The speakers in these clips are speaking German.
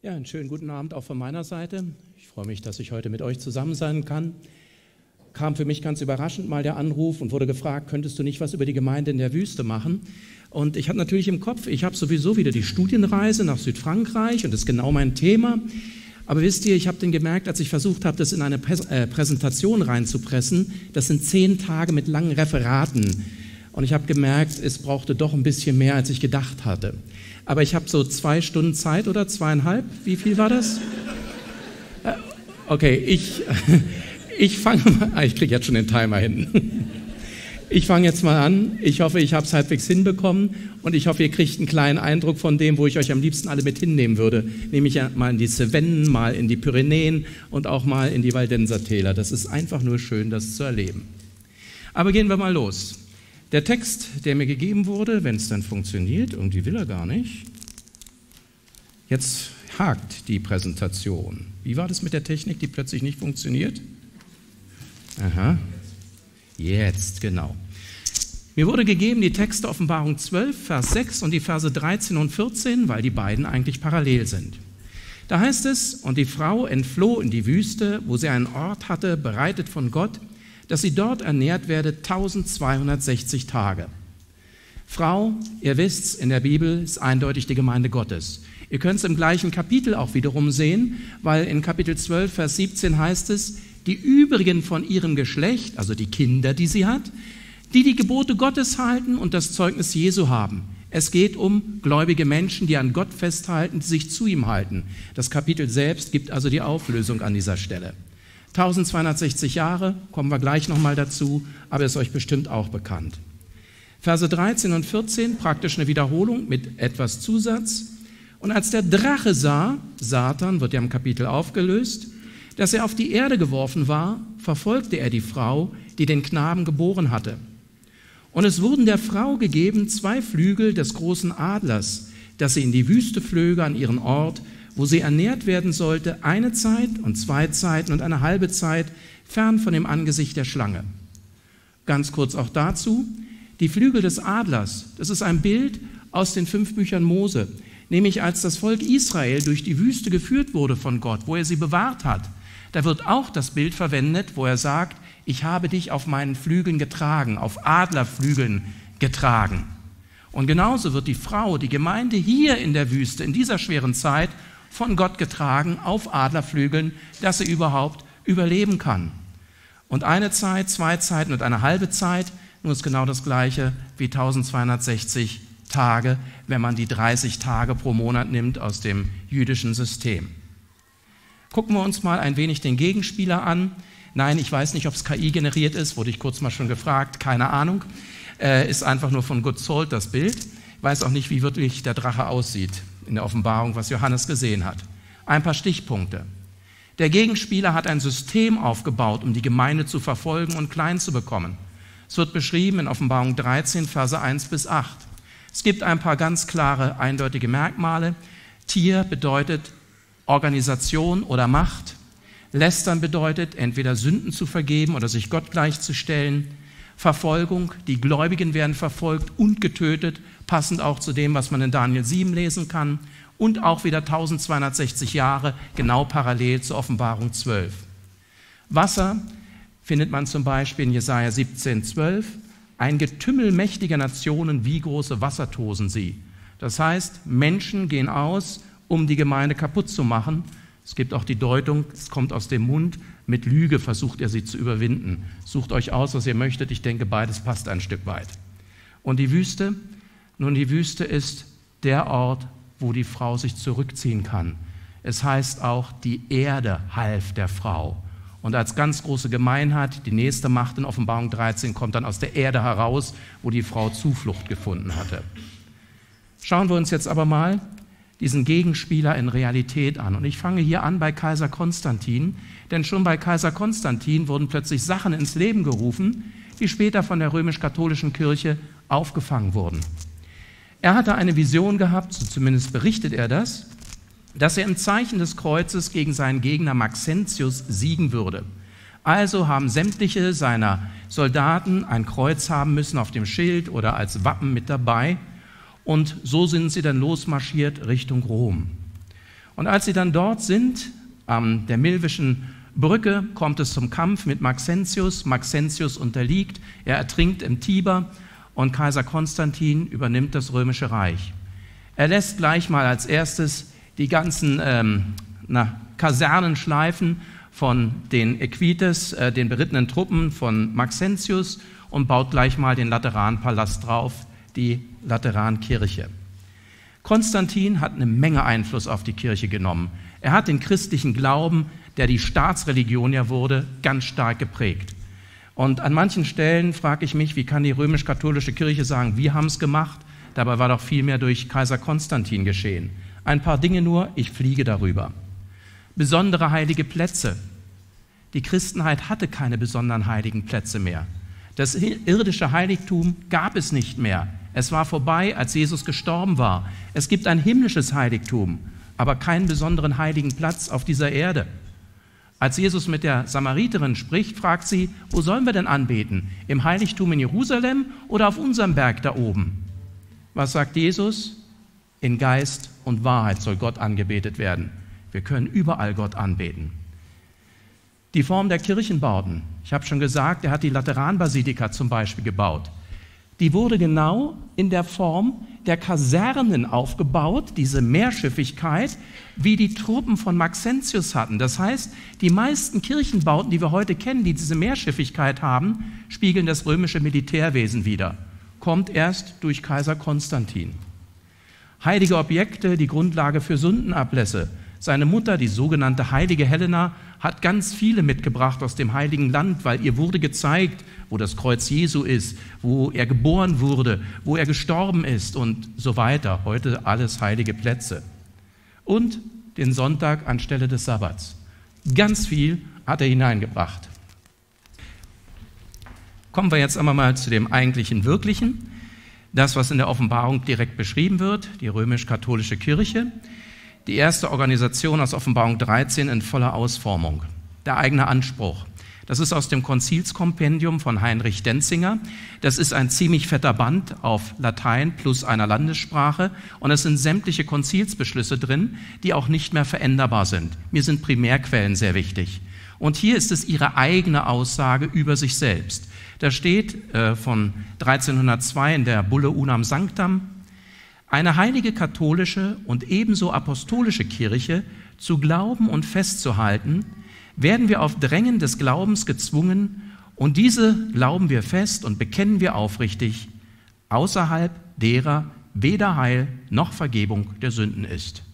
Ja, einen schönen guten Abend auch von meiner Seite. Ich freue mich, dass ich heute mit euch zusammen sein kann. Kam für mich ganz überraschend mal der Anruf und wurde gefragt, könntest du nicht was über die Gemeinde in der Wüste machen? Und ich habe natürlich im Kopf, ich habe sowieso wieder die Studienreise nach Südfrankreich und das ist genau mein Thema. Aber wisst ihr, ich habe dann gemerkt, als ich versucht habe, das in eine Präsentation reinzupressen, das sind 10 Tage mit langen Referaten. Und ich habe gemerkt, es brauchte doch ein bisschen mehr, als ich gedacht hatte. Aber ich habe so 2 Stunden Zeit oder 2,5. Wie viel war das? Okay, ich fange mal, ich kriege jetzt schon den Timer hin. Ich fange jetzt mal an. Ich hoffe, ich habe es halbwegs hinbekommen und ich hoffe, ihr kriegt einen kleinen Eindruck von dem, wo ich euch am liebsten alle mit hinnehmen würde. Nämlich mal in die Cevennen, mal in die Pyrenäen und auch mal in die Waldensertäler. Das ist einfach nur schön, das zu erleben. Aber gehen wir mal los. Der Text, der mir gegeben wurde, wenn es dann funktioniert, irgendwie will er gar nicht. Jetzt hakt die Präsentation. Wie war das mit der Technik, die plötzlich nicht funktioniert? Aha, jetzt, genau. Mir wurde gegeben die Texte Offenbarung 12, Vers 6 und die Verse 13 und 14, weil die beiden eigentlich parallel sind. Da heißt es, und die Frau entfloh in die Wüste, wo sie einen Ort hatte, bereitet von Gott, dass sie dort ernährt werde 1260 Tage. Frau, ihr wisst's, in der Bibel ist eindeutig die Gemeinde Gottes. Ihr könnt es im gleichen Kapitel auch wiederum sehen, weil in Kapitel 12, Vers 17 heißt es, die übrigen von ihrem Geschlecht, also die Kinder, die sie hat, die die Gebote Gottes halten und das Zeugnis Jesu haben. Es geht um gläubige Menschen, die an Gott festhalten, die sich zu ihm halten. Das Kapitel selbst gibt also die Auflösung an dieser Stelle. 1260 Jahre, kommen wir gleich nochmal dazu, aber ist euch bestimmt auch bekannt. Verse 13 und 14, praktisch eine Wiederholung mit etwas Zusatz. Und als der Drache sah, Satan wird ja im Kapitel aufgelöst, dass er auf die Erde geworfen war, verfolgte er die Frau, die den Knaben geboren hatte. Und es wurden der Frau gegeben 2 Flügel des großen Adlers, dass sie in die Wüste flöge an ihren Ort, wo sie ernährt werden sollte, 1 Zeit und 2 Zeiten und eine halbe Zeit, fern von dem Angesicht der Schlange. Ganz kurz auch dazu, die Flügel des Adlers, das ist ein Bild aus den 5 Büchern Mose, nämlich als das Volk Israel durch die Wüste geführt wurde von Gott, wo er sie bewahrt hat. Da wird auch das Bild verwendet, wo er sagt, ich habe dich auf meinen Flügeln getragen, auf Adlerflügeln getragen. Und genauso wird die Frau, die Gemeinde hier in der Wüste, in dieser schweren Zeit, von Gott getragen auf Adlerflügeln, dass sie überhaupt überleben kann. Und 1 Zeit, 2 Zeiten und eine halbe Zeit, nur ist genau das Gleiche wie 1260 Tage, wenn man die 30 Tage pro Monat nimmt aus dem jüdischen System. Gucken wir uns mal ein wenig den Gegenspieler an. Nein, ich weiß nicht, ob es KI generiert ist, wurde ich kurz mal schon gefragt, keine Ahnung. Ist einfach nur von Good Salt das Bild. Ich weiß auch nicht, wie wirklich der Drache aussieht in der Offenbarung, was Johannes gesehen hat. Ein paar Stichpunkte. Der Gegenspieler hat ein System aufgebaut, um die Gemeinde zu verfolgen und klein zu bekommen. Es wird beschrieben in Offenbarung 13, Verse 1 bis 8. Es gibt ein paar ganz klare, eindeutige Merkmale. Tier bedeutet Organisation oder Macht. Lästern bedeutet, entweder Sünden zu vergeben oder sich Gott gleichzustellen. Verfolgung, die Gläubigen werden verfolgt und getötet, passend auch zu dem, was man in Daniel 7 lesen kann. Und auch wieder 1260 Jahre, genau parallel zur Offenbarung 12. Wasser findet man zum Beispiel in Jesaja 17, 12. Ein Getümmel mächtiger Nationen, wie große Wasser tosen sie. Das heißt, Menschen gehen aus, um die Gemeinde kaputt zu machen. Es gibt auch die Deutung, es kommt aus dem Mund, mit Lüge versucht er sie zu überwinden. Sucht euch aus, was ihr möchtet, ich denke, beides passt ein Stück weit. Und die Wüste? Nun, die Wüste ist der Ort, wo die Frau sich zurückziehen kann. Es heißt auch, die Erde half der Frau. Und als ganz große Gemeinheit, die nächste Macht in Offenbarung 13 kommt dann aus der Erde heraus, wo die Frau Zuflucht gefunden hatte. Schauen wir uns jetzt aber mal diesen Gegenspieler in Realität an. Und ich fange hier an bei Kaiser Konstantin, denn schon bei Kaiser Konstantin wurden plötzlich Sachen ins Leben gerufen, die später von der römisch-katholischen Kirche aufgefangen wurden. Er hatte eine Vision gehabt, so zumindest berichtet er das, dass er im Zeichen des Kreuzes gegen seinen Gegner Maxentius siegen würde. Also haben sämtliche seiner Soldaten ein Kreuz haben müssen auf dem Schild oder als Wappen mit dabei. Und so sind sie dann losmarschiert Richtung Rom. Und als sie dann dort sind, an der Milvischen Brücke, kommt es zum Kampf mit Maxentius. Maxentius unterliegt, er ertrinkt im Tiber und Kaiser Konstantin übernimmt das Römische Reich. Er lässt gleich mal als erstes die ganzen Kasernen schleifen von den Equites, den berittenen Truppen von Maxentius, und baut gleich mal den Lateranpalast drauf, die Laterankirche. Konstantin hat eine Menge Einfluss auf die Kirche genommen. Er hat den christlichen Glauben, der die Staatsreligion ja wurde, ganz stark geprägt. Und an manchen Stellen frage ich mich, wie kann die römisch-katholische Kirche sagen, wir haben es gemacht, dabei war doch viel mehr durch Kaiser Konstantin geschehen. Ein paar Dinge nur, ich fliege darüber. Besondere heilige Plätze. Die Christenheit hatte keine besonderen heiligen Plätze mehr. Das irdische Heiligtum gab es nicht mehr. Es war vorbei, als Jesus gestorben war. Es gibt ein himmlisches Heiligtum, aber keinen besonderen heiligen Platz auf dieser Erde. Als Jesus mit der Samariterin spricht, fragt sie, wo sollen wir denn anbeten? Im Heiligtum in Jerusalem oder auf unserem Berg da oben? Was sagt Jesus? In Geist und Wahrheit soll Gott angebetet werden. Wir können überall Gott anbeten. Die Form der Kirchenbauten. Ich habe schon gesagt, er hat die Lateranbasilika zum Beispiel gebaut. Die wurde genau in der Form der Kasernen aufgebaut, diese Mehrschiffigkeit, wie die Truppen von Maxentius hatten. Das heißt, die meisten Kirchenbauten, die wir heute kennen, die diese Mehrschiffigkeit haben, spiegeln das römische Militärwesen wider. Kommt erst durch Kaiser Konstantin. Heilige Objekte, die Grundlage für Sündenablässe. Seine Mutter, die sogenannte heilige Helena, hat ganz viele mitgebracht aus dem Heiligen Land, weil ihr wurde gezeigt, wo das Kreuz Jesu ist, wo er geboren wurde, wo er gestorben ist und so weiter. Heute alles heilige Plätze. Und den Sonntag anstelle des Sabbats. Ganz viel hat er hineingebracht. Kommen wir jetzt einmal mal zu dem eigentlichen Wirklichen. Das, was in der Offenbarung direkt beschrieben wird, die römisch-katholische Kirche. Die erste Organisation aus Offenbarung 13 in voller Ausformung. Der eigene Anspruch. Das ist aus dem Konzilskompendium von Heinrich Denzinger. Das ist ein ziemlich fetter Band auf Latein plus einer Landessprache. Und es sind sämtliche Konzilsbeschlüsse drin, die auch nicht mehr veränderbar sind. Mir sind Primärquellen sehr wichtig. Und hier ist es ihre eigene Aussage über sich selbst. Da steht von 1302 in der Bulle Unam Sanctam: Eine heilige katholische und ebenso apostolische Kirche zu glauben und festzuhalten, werden wir auf Drängen des Glaubens gezwungen, und diese glauben wir fest und bekennen wir aufrichtig, außerhalb derer weder Heil noch Vergebung der Sünden ist.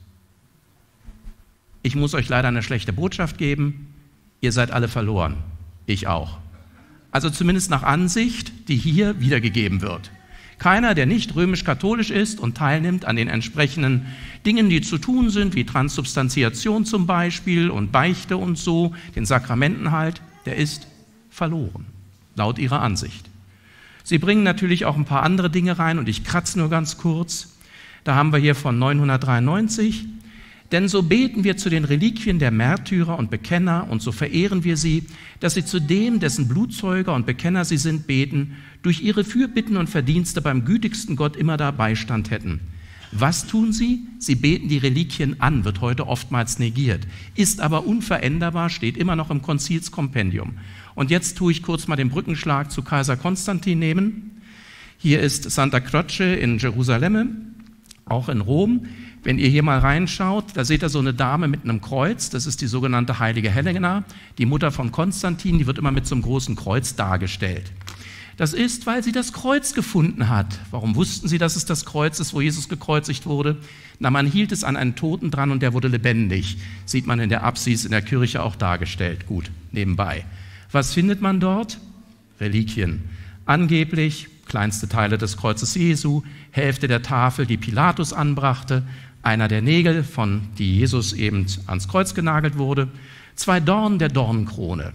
Ich muss euch leider eine schlechte Botschaft geben, ihr seid alle verloren, ich auch. Also zumindest nach Ansicht, die hier wiedergegeben wird. Keiner, der nicht römisch-katholisch ist und teilnimmt an den entsprechenden Dingen, die zu tun sind, wie Transsubstantiation zum Beispiel und Beichte und so, den Sakramenten halt, der ist verloren, laut ihrer Ansicht. Sie bringen natürlich auch ein paar andere Dinge rein und ich kratze nur ganz kurz. Da haben wir hier von 993. Denn so beten wir zu den Reliquien der Märtyrer und Bekenner und so verehren wir sie, dass sie zu dem, dessen Blutzeuger und Bekenner sie sind, beten, durch ihre Fürbitten und Verdienste beim gütigsten Gott immer da Beistand hätten. Was tun sie? Sie beten die Reliquien an, wird heute oftmals negiert, ist aber unveränderbar, steht immer noch im Konzilskompendium. Und jetzt tue ich kurz mal den Brückenschlag zu Kaiser Konstantin nehmen. Hier ist Santa Croce in Jerusalem, auch in Rom. Wenn ihr hier mal reinschaut, da seht ihr so eine Dame mit einem Kreuz, das ist die sogenannte heilige Helena, die Mutter von Konstantin, die wird immer mit so einem großen Kreuz dargestellt. Das ist, weil sie das Kreuz gefunden hat. Warum wussten sie, dass es das Kreuz ist, wo Jesus gekreuzigt wurde? Na, man hielt es an einen Toten dran und der wurde lebendig. Sieht man in der Apsis in der Kirche auch dargestellt. Gut, nebenbei. Was findet man dort? Reliquien. Angeblich kleinste Teile des Kreuzes Jesu, Hälfte der Tafel, die Pilatus anbrachte, einer der Nägel, von die Jesus eben ans Kreuz genagelt wurde, 2 Dornen der Dornenkrone.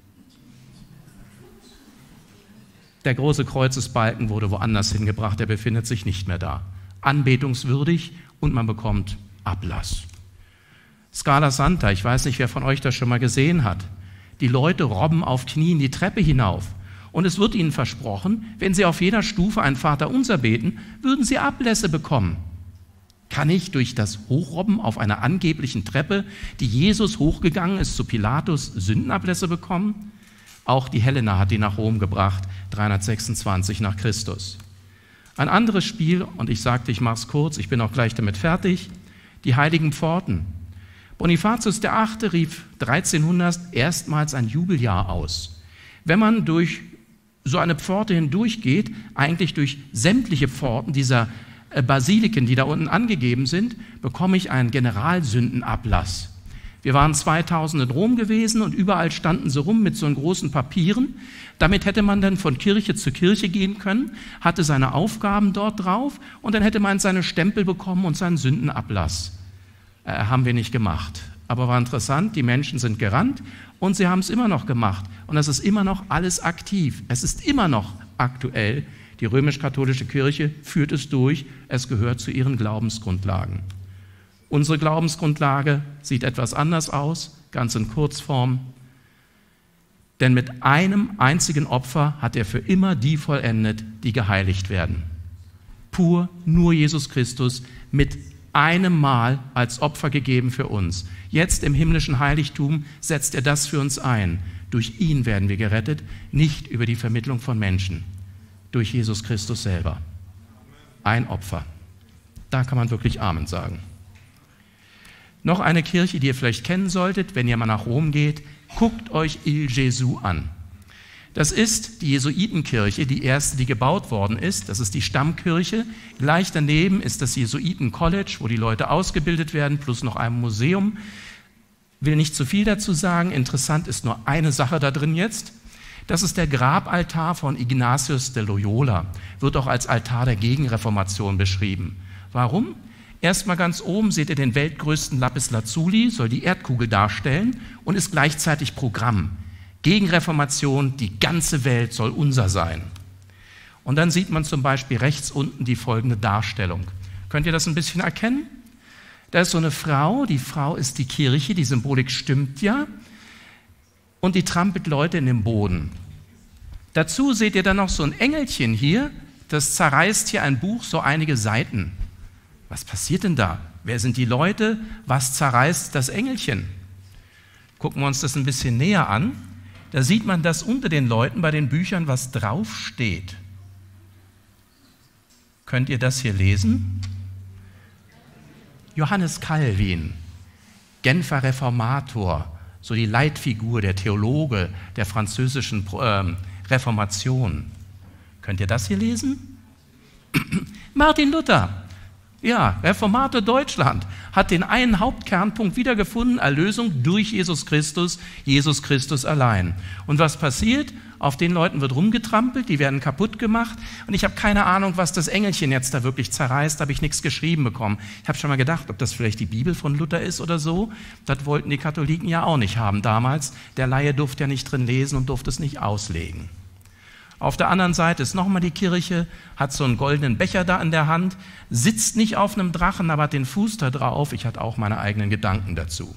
Der große Kreuzesbalken wurde woanders hingebracht, der befindet sich nicht mehr da. Anbetungswürdig und man bekommt Ablass. Scala Santa, ich weiß nicht, wer von euch das schon mal gesehen hat. Die Leute robben auf Knien die Treppe hinauf. Und es wird ihnen versprochen, wenn sie auf jeder Stufe ein Vaterunser beten, würden sie Ablässe bekommen. Kann ich durch das Hochrobben auf einer angeblichen Treppe, die Jesus hochgegangen ist, zu Pilatus Sündenablässe bekommen? Auch die Helena hat die nach Rom gebracht, 326 nach Christus. Ein anderes Spiel, und ich sagte, ich mache es kurz, ich bin auch gleich damit fertig, die heiligen Pforten. Bonifatius VIII. Rief 1300 erstmals ein Jubeljahr aus. Wenn man durch so eine Pforte hindurchgeht, eigentlich durch sämtliche Pforten dieser Basiliken, die da unten angegeben sind, bekomme ich einen Generalsündenablass. Wir waren 2000 in Rom gewesen und überall standen sie rum mit so großen Papieren. Damit hätte man dann von Kirche zu Kirche gehen können, hatte seine Aufgaben dort drauf und dann hätte man seine Stempel bekommen und seinen Sündenablass. Haben wir nicht gemacht. Aber war interessant, die Menschen sind gerannt und sie haben es immer noch gemacht. Und es ist immer noch alles aktiv. Es ist immer noch aktuell. Die römisch-katholische Kirche führt es durch. Es gehört zu ihren Glaubensgrundlagen. Unsere Glaubensgrundlage sieht etwas anders aus, ganz in Kurzform. Denn mit einem einzigen Opfer hat er für immer die vollendet, die geheiligt werden. Pur, nur Jesus Christus, mit einem Mal als Opfer gegeben für uns. Jetzt im himmlischen Heiligtum setzt er das für uns ein. Durch ihn werden wir gerettet, nicht über die Vermittlung von Menschen. Durch Jesus Christus selber. Ein Opfer. Da kann man wirklich Amen sagen. Noch eine Kirche, die ihr vielleicht kennen solltet, wenn ihr mal nach Rom geht, guckt euch Il Gesù an. Das ist die Jesuitenkirche, die erste, die gebaut worden ist. Das ist die Stammkirche. Gleich daneben ist das Jesuiten-College, wo die Leute ausgebildet werden, plus noch ein Museum. Will nicht zu viel dazu sagen. Interessant ist nur eine Sache da drin jetzt. Das ist der Grabaltar von Ignatius de Loyola. Wird auch als Altar der Gegenreformation beschrieben. Warum? Erstmal ganz oben seht ihr den weltgrößten Lapis Lazuli, soll die Erdkugel darstellen und ist gleichzeitig Programm. Gegenreformation, die ganze Welt soll unser sein. Und dann sieht man zum Beispiel rechts unten die folgende Darstellung. Könnt ihr das ein bisschen erkennen? Da ist so eine Frau, die Frau ist die Kirche, die Symbolik stimmt ja, und die trampelt Leute in den Boden. Dazu seht ihr dann noch so ein Engelchen hier, das zerreißt hier ein Buch so einige Seiten. Was passiert denn da? Wer sind die Leute? Was zerreißt das Engelchen? Gucken wir uns das ein bisschen näher an. Da sieht man, dass unter den Leuten bei den Büchern was draufsteht. Könnt ihr das hier lesen? Johannes Calvin, Genfer Reformator, so die Leitfigur, der Theologe der französischen Reformation. Könnt ihr das hier lesen? Martin Luther, ja, Reformator Deutschland, hat den einen Hauptkernpunkt wiedergefunden, Erlösung durch Jesus Christus allein. Und was passiert? Auf den Leuten wird rumgetrampelt, die werden kaputt gemacht und ich habe keine Ahnung, was das Engelchen jetzt da wirklich zerreißt, da habe ich nichts geschrieben bekommen. Ich habe schon mal gedacht, ob das vielleicht die Bibel von Luther ist oder so. Das wollten die Katholiken ja auch nicht haben damals. Der Laie durfte ja nicht drin lesen und durfte es nicht auslegen. Auf der anderen Seite ist nochmal die Kirche, hat so einen goldenen Becher da in der Hand, sitzt nicht auf einem Drachen, aber hat den Fuß da drauf. Ich hatte auch meine eigenen Gedanken dazu.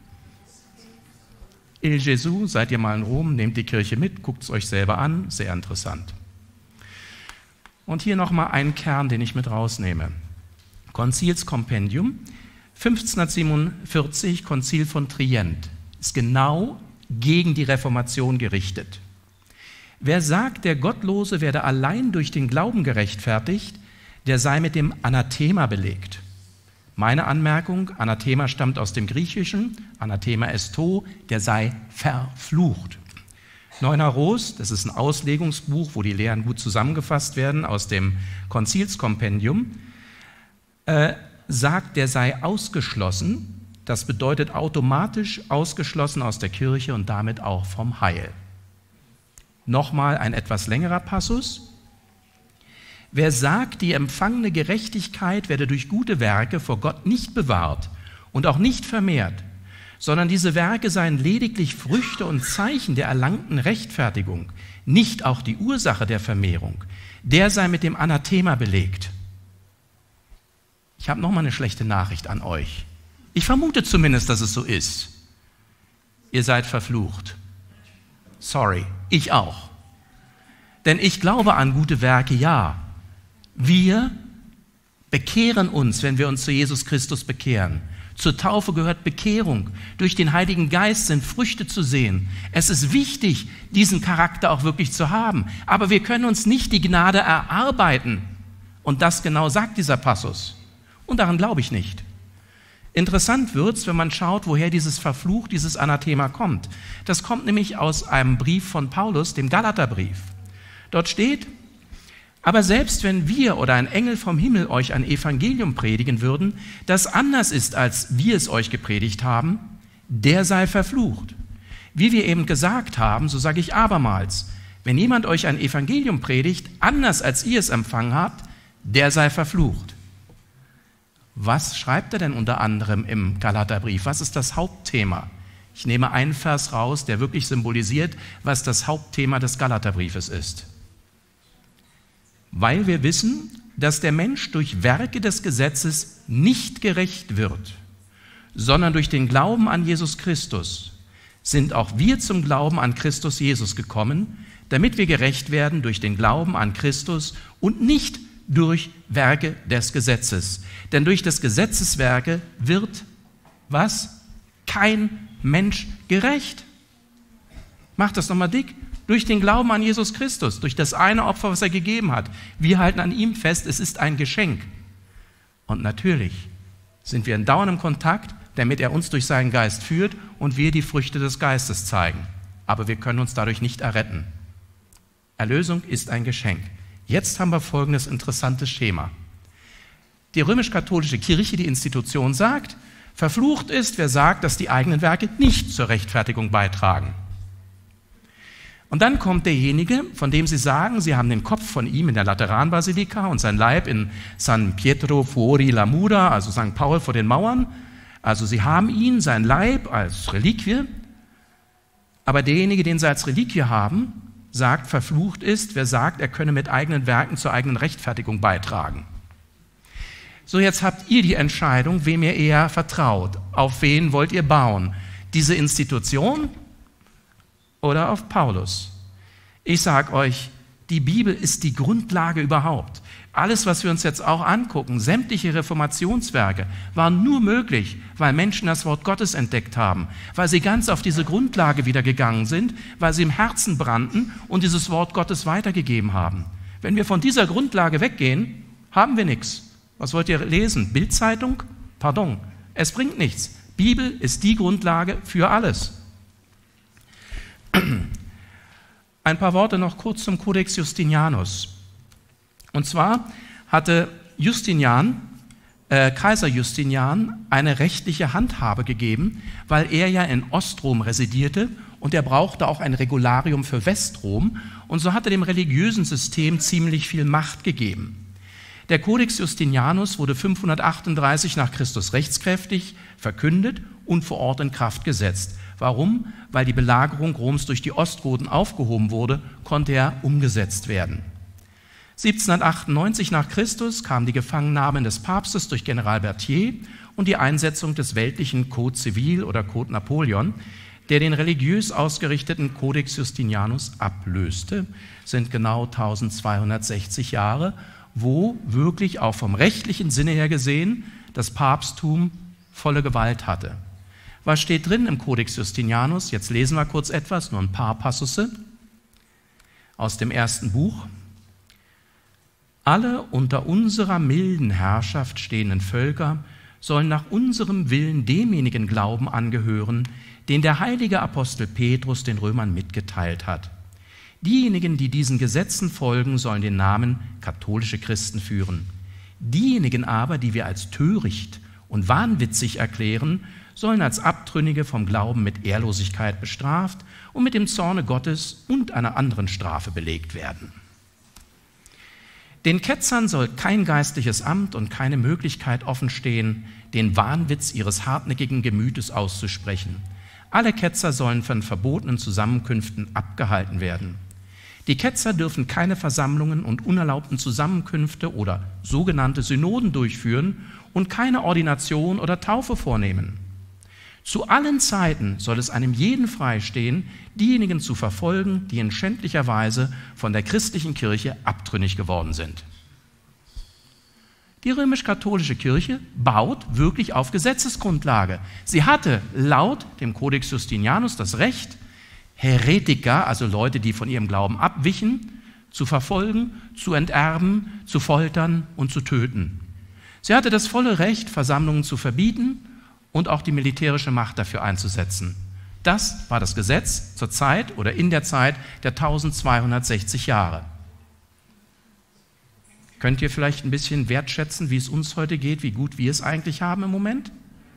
Il Gesù, seid ihr mal in Rom, nehmt die Kirche mit, guckt es euch selber an, sehr interessant. Und hier nochmal ein Kern, den ich mit rausnehme. Konzilskompendium, 1547, Konzil von Trient, ist genau gegen die Reformation gerichtet. Wer sagt, der Gottlose werde allein durch den Glauben gerechtfertigt, der sei mit dem Anathema belegt. Meine Anmerkung, Anathema stammt aus dem Griechischen, Anathema esto, der sei verflucht. Neuner-Ros, das ist ein Auslegungsbuch, wo die Lehren gut zusammengefasst werden aus dem Konzilskompendium, sagt, der sei ausgeschlossen, das bedeutet automatisch ausgeschlossen aus der Kirche und damit auch vom Heil. Nochmal ein etwas längerer Passus. Wer sagt, die empfangene Gerechtigkeit werde durch gute Werke vor Gott nicht bewahrt und auch nicht vermehrt, sondern diese Werke seien lediglich Früchte und Zeichen der erlangten Rechtfertigung, nicht auch die Ursache der Vermehrung, der sei mit dem Anathema belegt. Ich habe nochmal eine schlechte Nachricht an euch. Ich vermute zumindest, dass es so ist. Ihr seid verflucht. Sorry, ich auch. Denn ich glaube an gute Werke, ja. Wir bekehren uns, wenn wir uns zu Jesus Christus bekehren. Zur Taufe gehört Bekehrung. Durch den Heiligen Geist sind Früchte zu sehen. Es ist wichtig, diesen Charakter auch wirklich zu haben. Aber wir können uns nicht die Gnade erarbeiten. Und das genau sagt dieser Passus. Und daran glaube ich nicht. Interessant wird's, wenn man schaut, woher dieses Verfluch, dieses Anathema kommt. Das kommt nämlich aus einem Brief von Paulus, dem Galaterbrief. Dort steht: Aber selbst wenn wir oder ein Engel vom Himmel euch ein Evangelium predigen würden, das anders ist, als wir es euch gepredigt haben, der sei verflucht. Wie wir eben gesagt haben, so sage ich abermals, wenn jemand euch ein Evangelium predigt, anders als ihr es empfangen habt, der sei verflucht. Was schreibt er denn unter anderem im Galaterbrief? Was ist das Hauptthema? Ich nehme einen Vers raus, der wirklich symbolisiert, was das Hauptthema des Galaterbriefes ist. Weil wir wissen, dass der Mensch durch Werke des Gesetzes nicht gerecht wird, sondern durch den Glauben an Jesus Christus, sind auch wir zum Glauben an Christus Jesus gekommen, damit wir gerecht werden durch den Glauben an Christus und nicht durch Werke des Gesetzes. Denn durch des Gesetzes Werke wird, was? Kein Mensch gerecht. Macht das nochmal dick. Durch den Glauben an Jesus Christus, durch das eine Opfer, was er gegeben hat. Wir halten an ihm fest, es ist ein Geschenk. Und natürlich sind wir in dauerndem Kontakt, damit er uns durch seinen Geist führt und wir die Früchte des Geistes zeigen. Aber wir können uns dadurch nicht erretten. Erlösung ist ein Geschenk. Jetzt haben wir folgendes interessantes Schema. Die römisch-katholische Kirche, die Institution, sagt, verflucht ist, wer sagt, dass die eigenen Werke nicht zur Rechtfertigung beitragen. Und dann kommt derjenige, von dem sie sagen, sie haben den Kopf von ihm in der Lateranbasilika und sein Leib in San Pietro fuori la mura, also St. Paul vor den Mauern. Also sie haben ihn, sein Leib, als Reliquie. Aber derjenige, den sie als Reliquie haben, sagt, verflucht ist, wer sagt, er könne mit eigenen Werken zur eigenen Rechtfertigung beitragen. So, jetzt habt ihr die Entscheidung, wem ihr eher vertraut. Auf wen wollt ihr bauen? Diese Institution oder auf Paulus? Ich sage euch, die Bibel ist die Grundlage überhaupt. Alles, was wir uns jetzt auch angucken, sämtliche Reformationswerke, waren nur möglich, weil Menschen das Wort Gottes entdeckt haben, weil sie ganz auf diese Grundlage wieder gegangen sind, weil sie im Herzen brannten und dieses Wort Gottes weitergegeben haben. Wenn wir von dieser Grundlage weggehen, haben wir nichts. Was wollt ihr lesen? Bildzeitung? Pardon, es bringt nichts. Bibel ist die Grundlage für alles. Ein paar Worte noch kurz zum Codex Justinianus. Und zwar hatte Kaiser Justinian eine rechtliche Handhabe gegeben, weil er ja in Ostrom residierte und er brauchte auch ein Regularium für Westrom und so hat er dem religiösen System ziemlich viel Macht gegeben. Der Codex Justinianus wurde 538 nach Christus rechtskräftig, verkündet und vor Ort in Kraft gesetzt. Warum? Weil die Belagerung Roms durch die Ostgoten aufgehoben wurde, konnte er umgesetzt werden. 1798 nach Christus kam die Gefangennahme des Papstes durch General Berthier und die Einsetzung des weltlichen Code Civil oder Code Napoleon, der den religiös ausgerichteten Codex Justinianus ablöste, sind genau 1260 Jahre, wo wirklich auch vom rechtlichen Sinne her gesehen das Papsttum volle Gewalt hatte. Was steht drin im Codex Justinianus? Jetzt lesen wir kurz etwas, nur ein paar Passusse aus dem ersten Buch. Alle unter unserer milden Herrschaft stehenden Völker sollen nach unserem Willen demjenigen Glauben angehören, den der heilige Apostel Petrus den Römern mitgeteilt hat. Diejenigen, die diesen Gesetzen folgen, sollen den Namen katholische Christen führen. Diejenigen aber, die wir als töricht und wahnwitzig erklären, sollen als Abtrünnige vom Glauben mit Ehrlosigkeit bestraft und mit dem Zorne Gottes und einer anderen Strafe belegt werden. Den Ketzern soll kein geistliches Amt und keine Möglichkeit offenstehen, den Wahnwitz ihres hartnäckigen Gemütes auszusprechen. Alle Ketzer sollen von verbotenen Zusammenkünften abgehalten werden. Die Ketzer dürfen keine Versammlungen und unerlaubten Zusammenkünfte oder sogenannte Synoden durchführen und keine Ordination oder Taufe vornehmen. Zu allen Zeiten soll es einem jeden freistehen, diejenigen zu verfolgen, die in schändlicher Weise von der christlichen Kirche abtrünnig geworden sind. Die römisch-katholische Kirche baut wirklich auf Gesetzesgrundlage. Sie hatte laut dem Codex Justinianus das Recht, Heretiker, also Leute, die von ihrem Glauben abwichen, zu verfolgen, zu enterben, zu foltern und zu töten. Sie hatte das volle Recht, Versammlungen zu verbieten und auch die militärische Macht dafür einzusetzen. Das war das Gesetz zur Zeit oder in der Zeit der 1260 Jahre. Könnt ihr vielleicht ein bisschen wertschätzen, wie es uns heute geht, wie gut wir es eigentlich haben im Moment?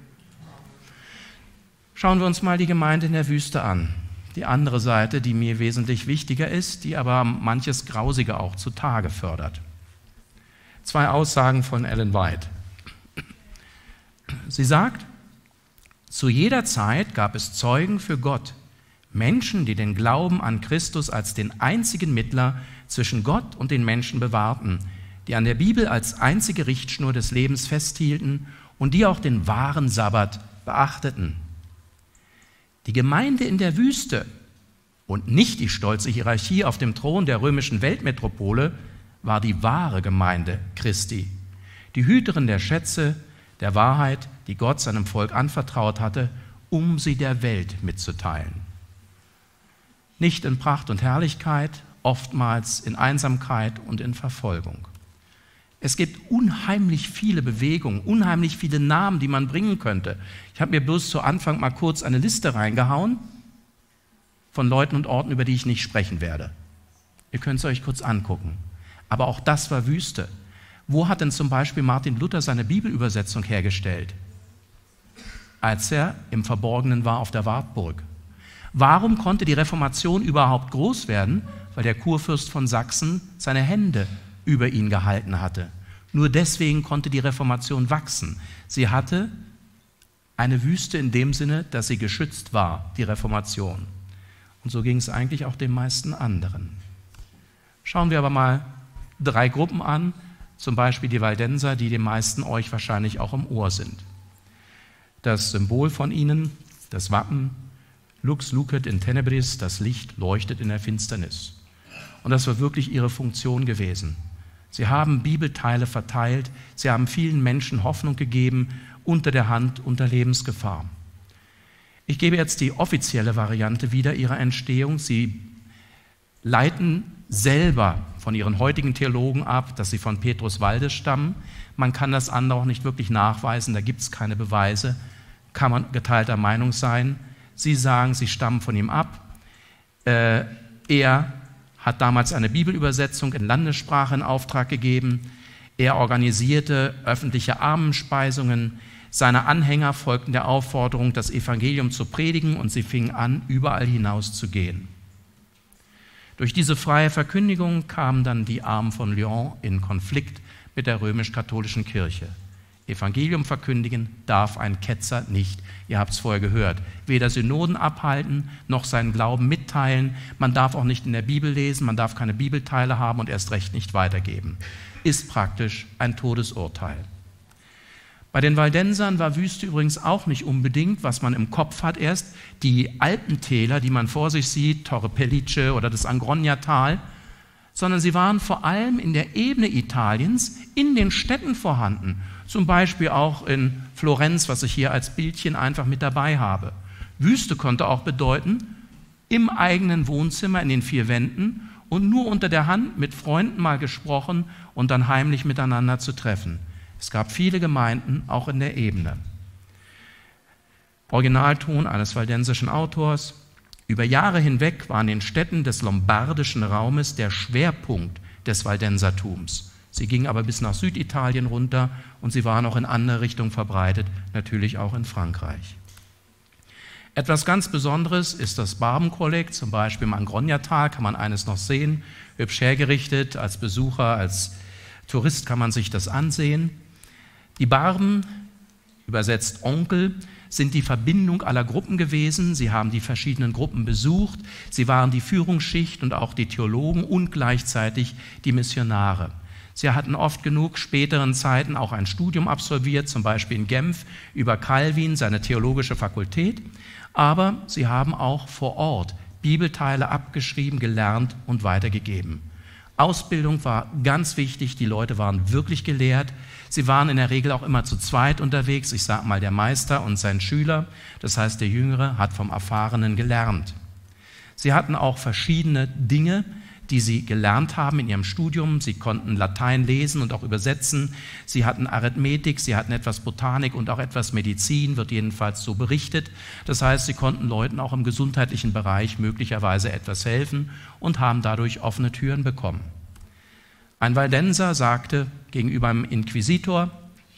Schauen wir uns mal die Gemeinde in der Wüste an. Die andere Seite, die mir wesentlich wichtiger ist, die aber manches Grausige auch zutage fördert. 2 Aussagen von Ellen White. Sie sagt, zu jeder Zeit gab es Zeugen für Gott, Menschen, die den Glauben an Christus als den einzigen Mittler zwischen Gott und den Menschen bewahrten, die an der Bibel als einzige Richtschnur des Lebens festhielten und die auch den wahren Sabbat beachteten. Die Gemeinde in der Wüste und nicht die stolze Hierarchie auf dem Thron der römischen Weltmetropole war die wahre Gemeinde Christi, die Hüterin der Schätze, der Wahrheit, die Gott seinem Volk anvertraut hatte, um sie der Welt mitzuteilen. Nicht in Pracht und Herrlichkeit, oftmals in Einsamkeit und in Verfolgung. Es gibt unheimlich viele Bewegungen, unheimlich viele Namen, die man bringen könnte. Ich habe mir bloß zu Anfang mal kurz eine Liste reingehauen von Leuten und Orten, über die ich nicht sprechen werde. Ihr könnt es euch kurz angucken. Aber auch das war Wüste. Wo hat denn zum Beispiel Martin Luther seine Bibelübersetzung hergestellt? Als er im Verborgenen war auf der Wartburg. Warum konnte die Reformation überhaupt groß werden? Weil der Kurfürst von Sachsen seine Hände über ihn gehalten hatte. Nur deswegen konnte die Reformation wachsen. Sie hatte eine Wüste in dem Sinne, dass sie geschützt war, die Reformation. Und so ging es eigentlich auch den meisten anderen. Schauen wir aber mal 3 Gruppen an, zum Beispiel die Waldenser, die den meisten euch wahrscheinlich auch im Ohr sind. Das Symbol von ihnen, das Wappen, Lux lucet in tenebris, das Licht leuchtet in der Finsternis. Und das war wirklich ihre Funktion gewesen. Sie haben Bibelteile verteilt, sie haben vielen Menschen Hoffnung gegeben, unter der Hand, unter Lebensgefahr. Ich gebe jetzt die offizielle Variante wieder ihrer Entstehung. Sie leiten selber von ihren heutigen Theologen ab, dass sie von Petrus Waldes stammen. Man kann das andere auch nicht wirklich nachweisen, da gibt es keine Beweise, kann man geteilter Meinung sein. Sie sagen, sie stammen von ihm ab. Er hat damals eine Bibelübersetzung in Landessprache in Auftrag gegeben. Er organisierte öffentliche Armenspeisungen. Seine Anhänger folgten der Aufforderung, das Evangelium zu predigen, und sie fingen an, überall hinaus zu gehen. Durch diese freie Verkündigung kamen dann die Armen von Lyon in Konflikt mit der römisch-katholischen Kirche. Evangelium verkündigen darf ein Ketzer nicht. Ihr habt es vorher gehört. Weder Synoden abhalten, noch seinen Glauben mitteilen. Man darf auch nicht in der Bibel lesen, man darf keine Bibelteile haben und erst recht nicht weitergeben. Ist praktisch ein Todesurteil. Bei den Waldensern war Wüste übrigens auch nicht unbedingt, was man im Kopf hat erst, die Alpentäler, die man vor sich sieht, Torre Pellice oder das Angrognatal, sondern sie waren vor allem in der Ebene Italiens in den Städten vorhanden. Zum Beispiel auch in Florenz, was ich hier als Bildchen einfach mit dabei habe. Wüste konnte auch bedeuten, im eigenen Wohnzimmer in den 4 Wänden und nur unter der Hand mit Freunden mal gesprochen und dann heimlich miteinander zu treffen. Es gab viele Gemeinden, auch in der Ebene. Originalton eines waldensischen Autors. Über Jahre hinweg war in den Städten des lombardischen Raumes der Schwerpunkt des Waldensertums. Sie ging aber bis nach Süditalien runter und sie waren auch in andere Richtungen verbreitet, natürlich auch in Frankreich. Etwas ganz Besonderes ist das Barbenkollekt, zum Beispiel im Angrognatal kann man eines noch sehen, hübsch hergerichtet, als Besucher, als Tourist kann man sich das ansehen. Die Barben, übersetzt Onkel, sind die Verbindung aller Gruppen gewesen. Sie haben die verschiedenen Gruppen besucht. Sie waren die Führungsschicht und auch die Theologen und gleichzeitig die Missionare. Sie hatten oft genug späteren Zeiten auch ein Studium absolviert, zum Beispiel in Genf über Calvin, seine theologische Fakultät. Aber sie haben auch vor Ort Bibelteile abgeschrieben, gelernt und weitergegeben. Ausbildung war ganz wichtig, die Leute waren wirklich gelehrt. Sie waren in der Regel auch immer zu zweit unterwegs, ich sage mal der Meister und sein Schüler, das heißt der Jüngere hat vom Erfahrenen gelernt. Sie hatten auch verschiedene Dinge, die sie gelernt haben in ihrem Studium. Sie konnten Latein lesen und auch übersetzen. Sie hatten Arithmetik, sie hatten etwas Botanik und auch etwas Medizin, wird jedenfalls so berichtet. Das heißt, sie konnten Leuten auch im gesundheitlichen Bereich möglicherweise etwas helfen und haben dadurch offene Türen bekommen. Ein Waldenser sagte gegenüber einem Inquisitor: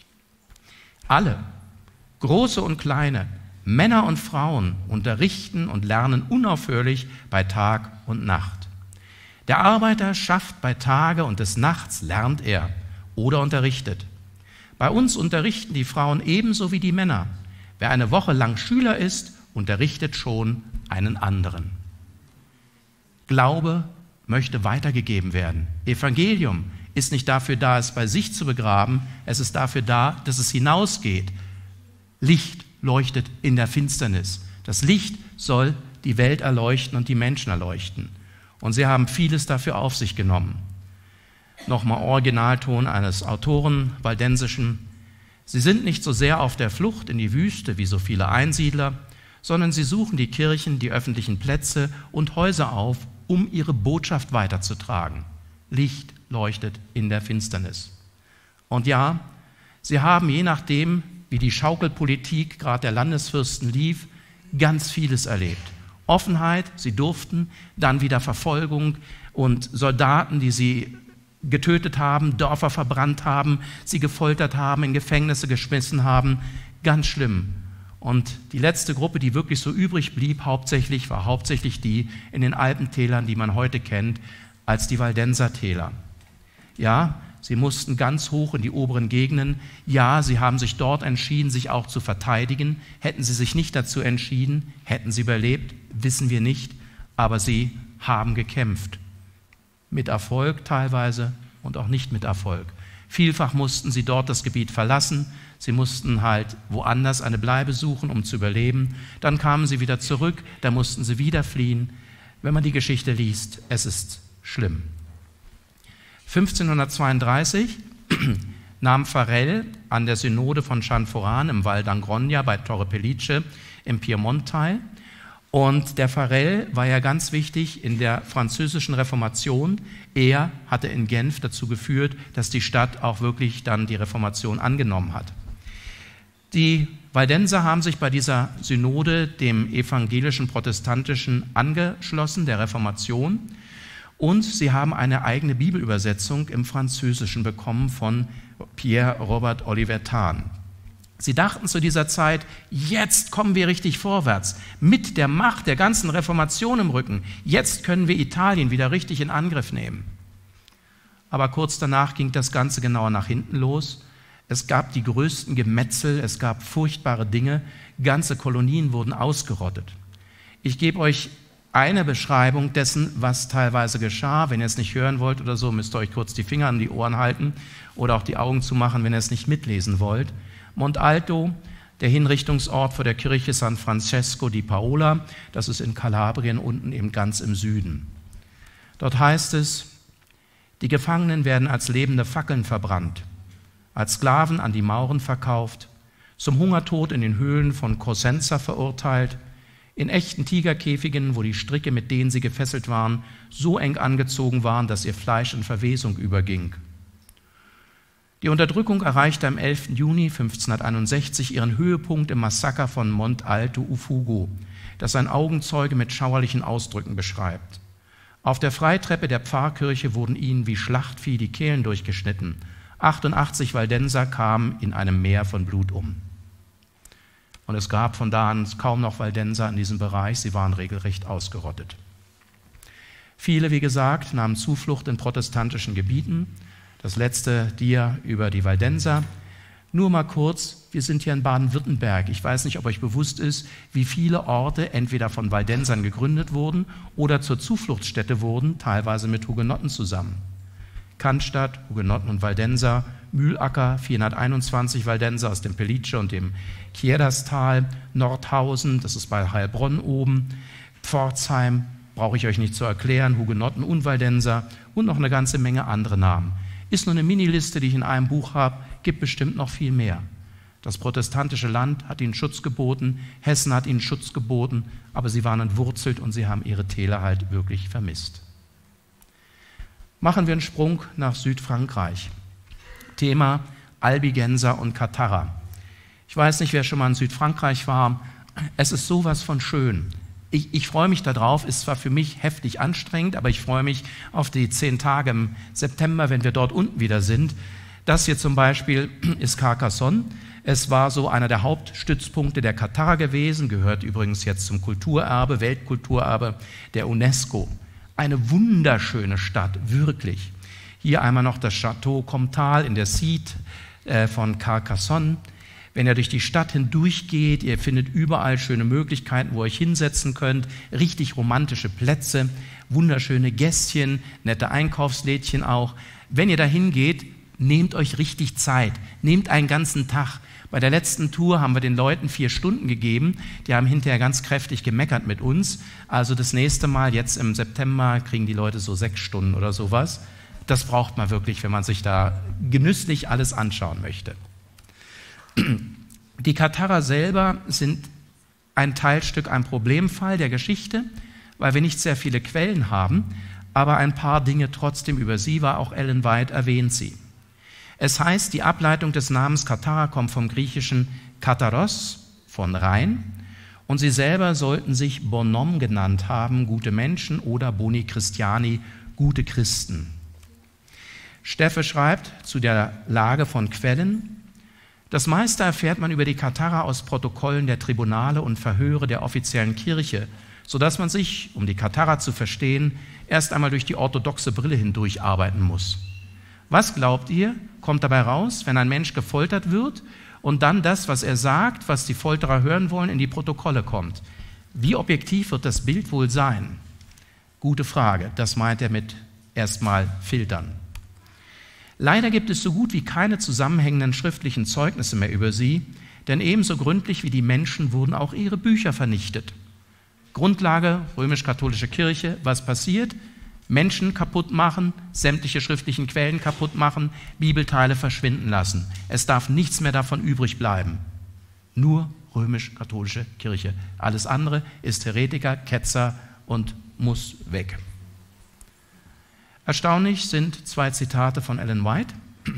Alle, große und kleine, Männer und Frauen unterrichten und lernen unaufhörlich bei Tag und Nacht. Der Arbeiter schafft bei Tage und des Nachts lernt er oder unterrichtet. Bei uns unterrichten die Frauen ebenso wie die Männer. Wer eine Woche lang Schüler ist, unterrichtet schon einen anderen. Glaube möchte weitergegeben werden. Evangelium ist nicht dafür da, es bei sich zu begraben, es ist dafür da, dass es hinausgeht. Licht leuchtet in der Finsternis. Das Licht soll die Welt erleuchten und die Menschen erleuchten. Und sie haben vieles dafür auf sich genommen. Nochmal Originalton eines Autoren, waldensischen: Sie sind nicht so sehr auf der Flucht in die Wüste wie so viele Einsiedler, sondern sie suchen die Kirchen, die öffentlichen Plätze und Häuser auf, um ihre Botschaft weiterzutragen. Licht leuchtet in der Finsternis. Und ja, sie haben, je nachdem, wie die Schaukelpolitik gerade der Landesfürsten lief, ganz vieles erlebt. Offenheit, sie durften, dann wieder Verfolgung und Soldaten, die sie getötet haben, Dörfer verbrannt haben, sie gefoltert haben, in Gefängnisse geschmissen haben. Ganz schlimm. Und die letzte Gruppe, die wirklich so übrig blieb, war hauptsächlich die in den Alpentälern, die man heute kennt als die Waldensertäler. Ja, sie mussten ganz hoch in die oberen Gegenden. Ja, sie haben sich dort entschieden, sich auch zu verteidigen. Hätten sie sich nicht dazu entschieden, hätten sie überlebt, wissen wir nicht. Aber sie haben gekämpft. Mit Erfolg teilweise und auch nicht mit Erfolg. Vielfach mussten sie dort das Gebiet verlassen. Sie mussten halt woanders eine Bleibe suchen, um zu überleben. Dann kamen sie wieder zurück, da mussten sie wieder fliehen. Wenn man die Geschichte liest, es ist schlimm. 1532 nahm Farel an der Synode von Chanforan im Val d'Angrogna bei Torre Pellice im Piemont teil. Und der Farel war ja ganz wichtig in der französischen Reformation. Er hatte in Genf dazu geführt, dass die Stadt auch wirklich dann die Reformation angenommen hat. Die Waldenser haben sich bei dieser Synode dem evangelischen Protestantischen angeschlossen, der Reformation. Und sie haben eine eigene Bibelübersetzung im Französischen bekommen von Pierre Robert Olivetan. Sie dachten zu dieser Zeit, jetzt kommen wir richtig vorwärts, mit der Macht der ganzen Reformation im Rücken. Jetzt können wir Italien wieder richtig in Angriff nehmen. Aber kurz danach ging das Ganze genauer nach hinten los. Es gab die größten Gemetzel, es gab furchtbare Dinge, ganze Kolonien wurden ausgerottet. Ich gebe euch eine Beschreibung dessen, was teilweise geschah. Wenn ihr es nicht hören wollt oder so, müsst ihr euch kurz die Finger an die Ohren halten oder auch die Augen zumachen, wenn ihr es nicht mitlesen wollt. Montalto, der Hinrichtungsort vor der Kirche San Francesco di Paola, das ist in Kalabrien unten eben ganz im Süden. Dort heißt es, die Gefangenen werden als lebende Fackeln verbrannt, als Sklaven an die Mauren verkauft, zum Hungertod in den Höhlen von Cosenza verurteilt, in echten Tigerkäfigen, wo die Stricke, mit denen sie gefesselt waren, so eng angezogen waren, dass ihr Fleisch in Verwesung überging. Die Unterdrückung erreichte am 11. Juni 1561 ihren Höhepunkt im Massaker von Montalto Ufugo, das ein Augenzeuge mit schauerlichen Ausdrücken beschreibt. Auf der Freitreppe der Pfarrkirche wurden ihnen wie Schlachtvieh die Kehlen durchgeschnitten. 88 Waldenser kamen in einem Meer von Blut um. Und es gab von da an kaum noch Waldenser in diesem Bereich, sie waren regelrecht ausgerottet. Viele, wie gesagt, nahmen Zuflucht in protestantischen Gebieten. Das letzte Dia über die Waldenser. Nur mal kurz, wir sind hier in Baden-Württemberg. Ich weiß nicht, ob euch bewusst ist, wie viele Orte entweder von Waldensern gegründet wurden oder zur Zufluchtsstätte wurden, teilweise mit Hugenotten zusammen. Cannstatt, Hugenotten und Waldenser, Mühlacker, 421 Waldenser aus dem Pellice und dem Kierstal, Nordhausen, das ist bei Heilbronn oben, Pforzheim, brauche ich euch nicht zu erklären, Hugenotten und Waldenser und noch eine ganze Menge andere Namen. Ist nur eine Miniliste, die ich in einem Buch habe, gibt bestimmt noch viel mehr. Das protestantische Land hat ihnen Schutz geboten, Hessen hat ihnen Schutz geboten, aber sie waren entwurzelt und sie haben ihre Täler halt wirklich vermisst. Machen wir einen Sprung nach Südfrankreich. Thema Albigenser und Katharrer. Ich weiß nicht, wer schon mal in Südfrankreich war. Es ist sowas von schön. Ich freue mich darauf, ist zwar für mich heftig anstrengend, aber ich freue mich auf die 10 Tage im September, wenn wir dort unten wieder sind. Das hier zum Beispiel ist Carcassonne. Es war so einer der Hauptstützpunkte der Katharrer gewesen, gehört übrigens jetzt zum Kulturerbe, Weltkulturerbe der UNESCO. Eine wunderschöne Stadt, wirklich. Hier einmal noch das Château Comtal in der Cite von Carcassonne. Wenn ihr durch die Stadt hindurchgeht, ihr findet überall schöne Möglichkeiten, wo ihr euch hinsetzen könnt, richtig romantische Plätze, wunderschöne Gässchen, nette Einkaufslädchen auch. Wenn ihr da hingeht, nehmt euch richtig Zeit, nehmt einen ganzen Tag. Bei der letzten Tour haben wir den Leuten 4 Stunden gegeben, die haben hinterher ganz kräftig gemeckert mit uns. Also das nächste Mal, jetzt im September, kriegen die Leute so 6 Stunden oder sowas. Das braucht man wirklich, wenn man sich da genüsslich alles anschauen möchte. Die Katharrer selber sind ein Teilstück, ein Problemfall der Geschichte, weil wir nicht sehr viele Quellen haben, aber ein paar Dinge trotzdem über sie war, auch Ellen White erwähnt sie. Es heißt, die Ableitung des Namens Katharrer kommt vom griechischen Katharos, von Rhein, und sie selber sollten sich Bonhomme genannt haben, gute Menschen, oder Boni Christiani, gute Christen. Steffe schreibt zu der Lage von Quellen: Das meiste erfährt man über die Katharrer aus Protokollen der Tribunale und Verhöre der offiziellen Kirche, sodass man sich, um die Katharrer zu verstehen, erst einmal durch die orthodoxe Brille hindurch arbeiten muss. Was glaubt ihr, kommt dabei raus, wenn ein Mensch gefoltert wird und dann das, was er sagt, was die Folterer hören wollen, in die Protokolle kommt? Wie objektiv wird das Bild wohl sein? Gute Frage, das meint er mit erstmal filtern. Leider gibt es so gut wie keine zusammenhängenden schriftlichen Zeugnisse mehr über sie, denn ebenso gründlich wie die Menschen wurden auch ihre Bücher vernichtet. Grundlage römisch-katholische Kirche, was passiert? Menschen kaputt machen, sämtliche schriftlichen Quellen kaputt machen, Bibelteile verschwinden lassen. Es darf nichts mehr davon übrig bleiben. Nur römisch-katholische Kirche. Alles andere ist Heretiker, Ketzer und muss weg. Erstaunlich sind 2 Zitate von Ellen White.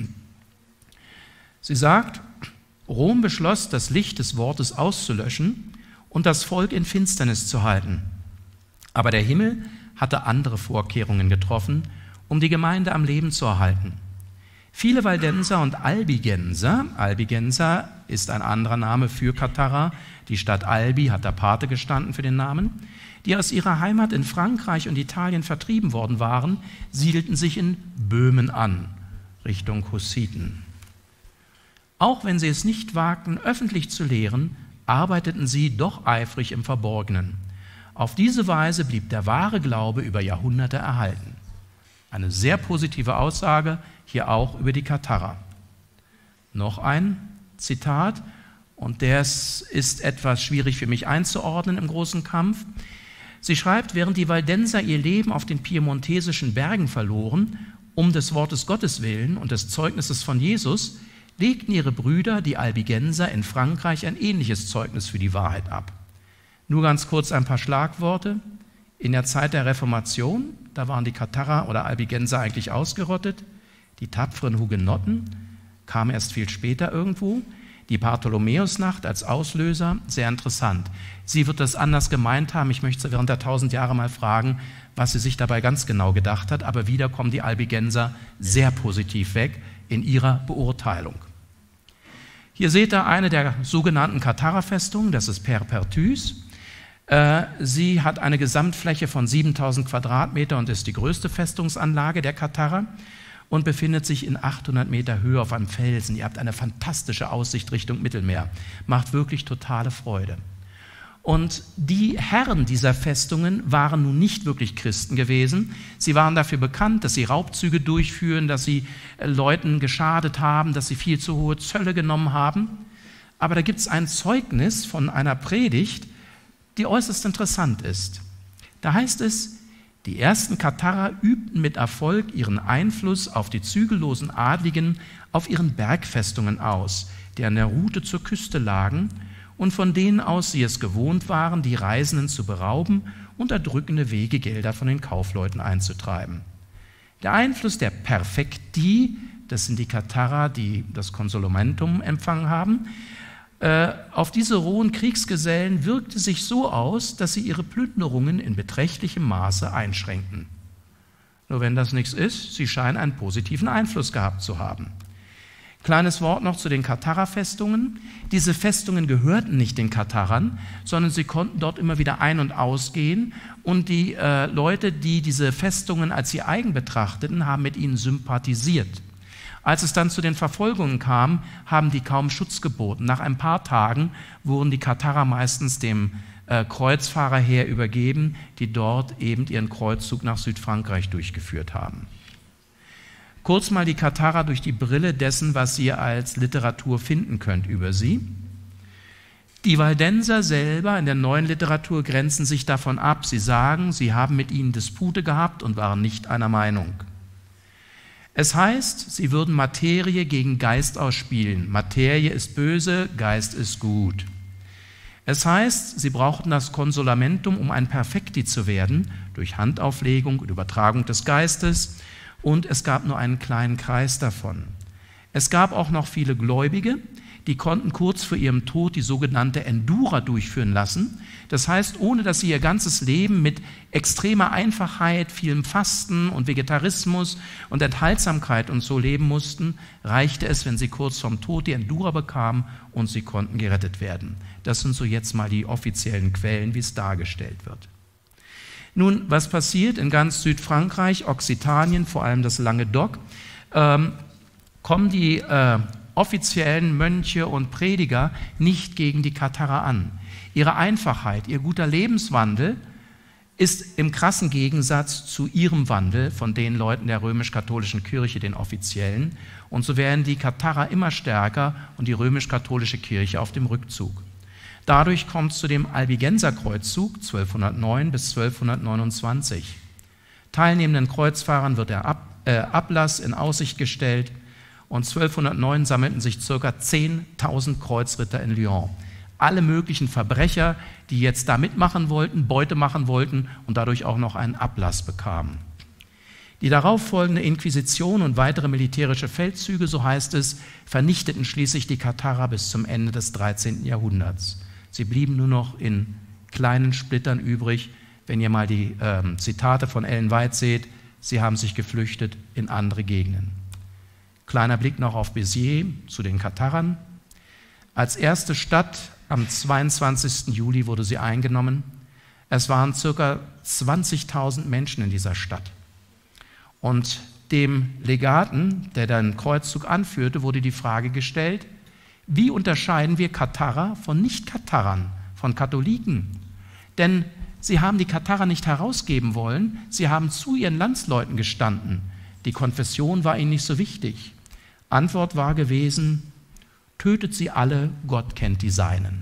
Sie sagt, Rom beschloss, das Licht des Wortes auszulöschen und das Volk in Finsternis zu halten. Aber der Himmel hatte andere Vorkehrungen getroffen, um die Gemeinde am Leben zu erhalten. Viele Waldenser und Albigenser ist ein anderer Name für Katharrer, die Stadt Albi hat der Pate gestanden für den Namen, die aus ihrer Heimat in Frankreich und Italien vertrieben worden waren, siedelten sich in Böhmen an, Richtung Hussiten. Auch wenn sie es nicht wagten, öffentlich zu lehren, arbeiteten sie doch eifrig im Verborgenen. Auf diese Weise blieb der wahre Glaube über Jahrhunderte erhalten. Eine sehr positive Aussage, hier auch über die Katharrer. Noch ein Zitat, und das ist etwas schwierig für mich einzuordnen im großen Kampf. Sie schreibt, während die Waldenser ihr Leben auf den piemontesischen Bergen verloren, um des Wortes Gottes willen und des Zeugnisses von Jesus, legten ihre Brüder, die Albigenser, in Frankreich ein ähnliches Zeugnis für die Wahrheit ab. Nur ganz kurz ein paar Schlagworte. In der Zeit der Reformation, da waren die Katharrer oder Albigenser eigentlich ausgerottet. Die tapferen Hugenotten kamen erst viel später irgendwo. Die Bartholomäusnacht als Auslöser, sehr interessant. Sie wird das anders gemeint haben. Ich möchte sie während der 1000 Jahre mal fragen, was sie sich dabei ganz genau gedacht hat. Aber wieder kommen die Albigenser sehr positiv weg in ihrer Beurteilung. Hier seht ihr eine der sogenannten Katharrer-Festungen, das ist Perperthus. Sie hat eine Gesamtfläche von 7000 Quadratmeter und ist die größte Festungsanlage der Katharrer und befindet sich in 800 Meter Höhe auf einem Felsen. Ihr habt eine fantastische Aussicht Richtung Mittelmeer. Macht wirklich totale Freude. Und die Herren dieser Festungen waren nun nicht wirklich Christen gewesen. Sie waren dafür bekannt, dass sie Raubzüge durchführen, dass sie Leuten geschadet haben, dass sie viel zu hohe Zölle genommen haben. Aber da gibt es ein Zeugnis von einer Predigt, die äußerst interessant ist. Da heißt es, die ersten Katharer übten mit Erfolg ihren Einfluss auf die zügellosen Adligen auf ihren Bergfestungen aus, die an der Route zur Küste lagen und von denen aus sie es gewohnt waren, die Reisenden zu berauben und erdrückende Wegegelder von den Kaufleuten einzutreiben. Der Einfluss der Perfecti, das sind die Katharer, die das Consolamentum empfangen haben, auf diese rohen Kriegsgesellen wirkte sich so aus, dass sie ihre Plünderungen in beträchtlichem Maße einschränkten. Nur wenn das nichts ist, sie scheinen einen positiven Einfluss gehabt zu haben. Kleines Wort noch zu den Katharer-Festungen. Diese Festungen gehörten nicht den Katharern, sondern sie konnten dort immer wieder ein- und ausgehen. Und die Leute, die diese Festungen als ihr eigen betrachteten, haben mit ihnen sympathisiert. Als es dann zu den Verfolgungen kam, haben die kaum Schutz geboten. Nach ein paar Tagen wurden die Katharer meistens dem Kreuzfahrerheer übergeben, die dort eben ihren Kreuzzug nach Südfrankreich durchgeführt haben. Kurz mal die Katharer durch die Brille dessen, was ihr als Literatur finden könnt über sie. Die Waldenser selber in der neuen Literatur grenzen sich davon ab. Sie sagen, sie haben mit ihnen Dispute gehabt und waren nicht einer Meinung. Es heißt, sie würden Materie gegen Geist ausspielen. Materie ist böse, Geist ist gut. Es heißt, sie brauchten das Consolamentum, um ein Perfecti zu werden, durch Handauflegung und Übertragung des Geistes, und es gab nur einen kleinen Kreis davon. Es gab auch noch viele Gläubige, die konnten kurz vor ihrem Tod die sogenannte Endura durchführen lassen. Das heißt, ohne dass sie ihr ganzes Leben mit extremer Einfachheit, vielem Fasten und Vegetarismus und Enthaltsamkeit und so leben mussten, reichte es, wenn sie kurz vorm Tod die Endura bekamen und sie konnten gerettet werden. Das sind so jetzt mal die offiziellen Quellen, wie es dargestellt wird. Nun, was passiert in ganz Südfrankreich, Occitanien, vor allem das Languedoc, kommen die offiziellen Mönche und Prediger nicht gegen die Katharer an. Ihre Einfachheit, ihr guter Lebenswandel ist im krassen Gegensatz zu ihrem Wandel von den Leuten der römisch-katholischen Kirche, den Offiziellen. Und so werden die Katharer immer stärker und die römisch-katholische Kirche auf dem Rückzug. Dadurch kommt es zu dem Albigenserkreuzzug 1209 bis 1229. Teilnehmenden Kreuzfahrern wird der Ablass in Aussicht gestellt. Und 1209 sammelten sich ca. 10.000 Kreuzritter in Lyon. Alle möglichen Verbrecher, die jetzt da mitmachen wollten, Beute machen wollten und dadurch auch noch einen Ablass bekamen. Die darauffolgende Inquisition und weitere militärische Feldzüge, so heißt es, vernichteten schließlich die Katharer bis zum Ende des 13. Jahrhunderts. Sie blieben nur noch in kleinen Splittern übrig. Wenn ihr mal die Zitate von Ellen White seht, sie haben sich geflüchtet in andere Gegenden. Kleiner Blick noch auf Béziers zu den Katharern. Als erste Stadt am 22. Juli wurde sie eingenommen. Es waren ca. 20.000 Menschen in dieser Stadt. Und dem Legaten, der den Kreuzzug anführte, wurde die Frage gestellt, wie unterscheiden wir Katharer von Nicht-Katharern, von Katholiken? Denn sie haben die Katharer nicht herausgeben wollen, sie haben zu ihren Landsleuten gestanden. Die Konfession war ihnen nicht so wichtig. Antwort war gewesen, tötet sie alle, Gott kennt die Seinen.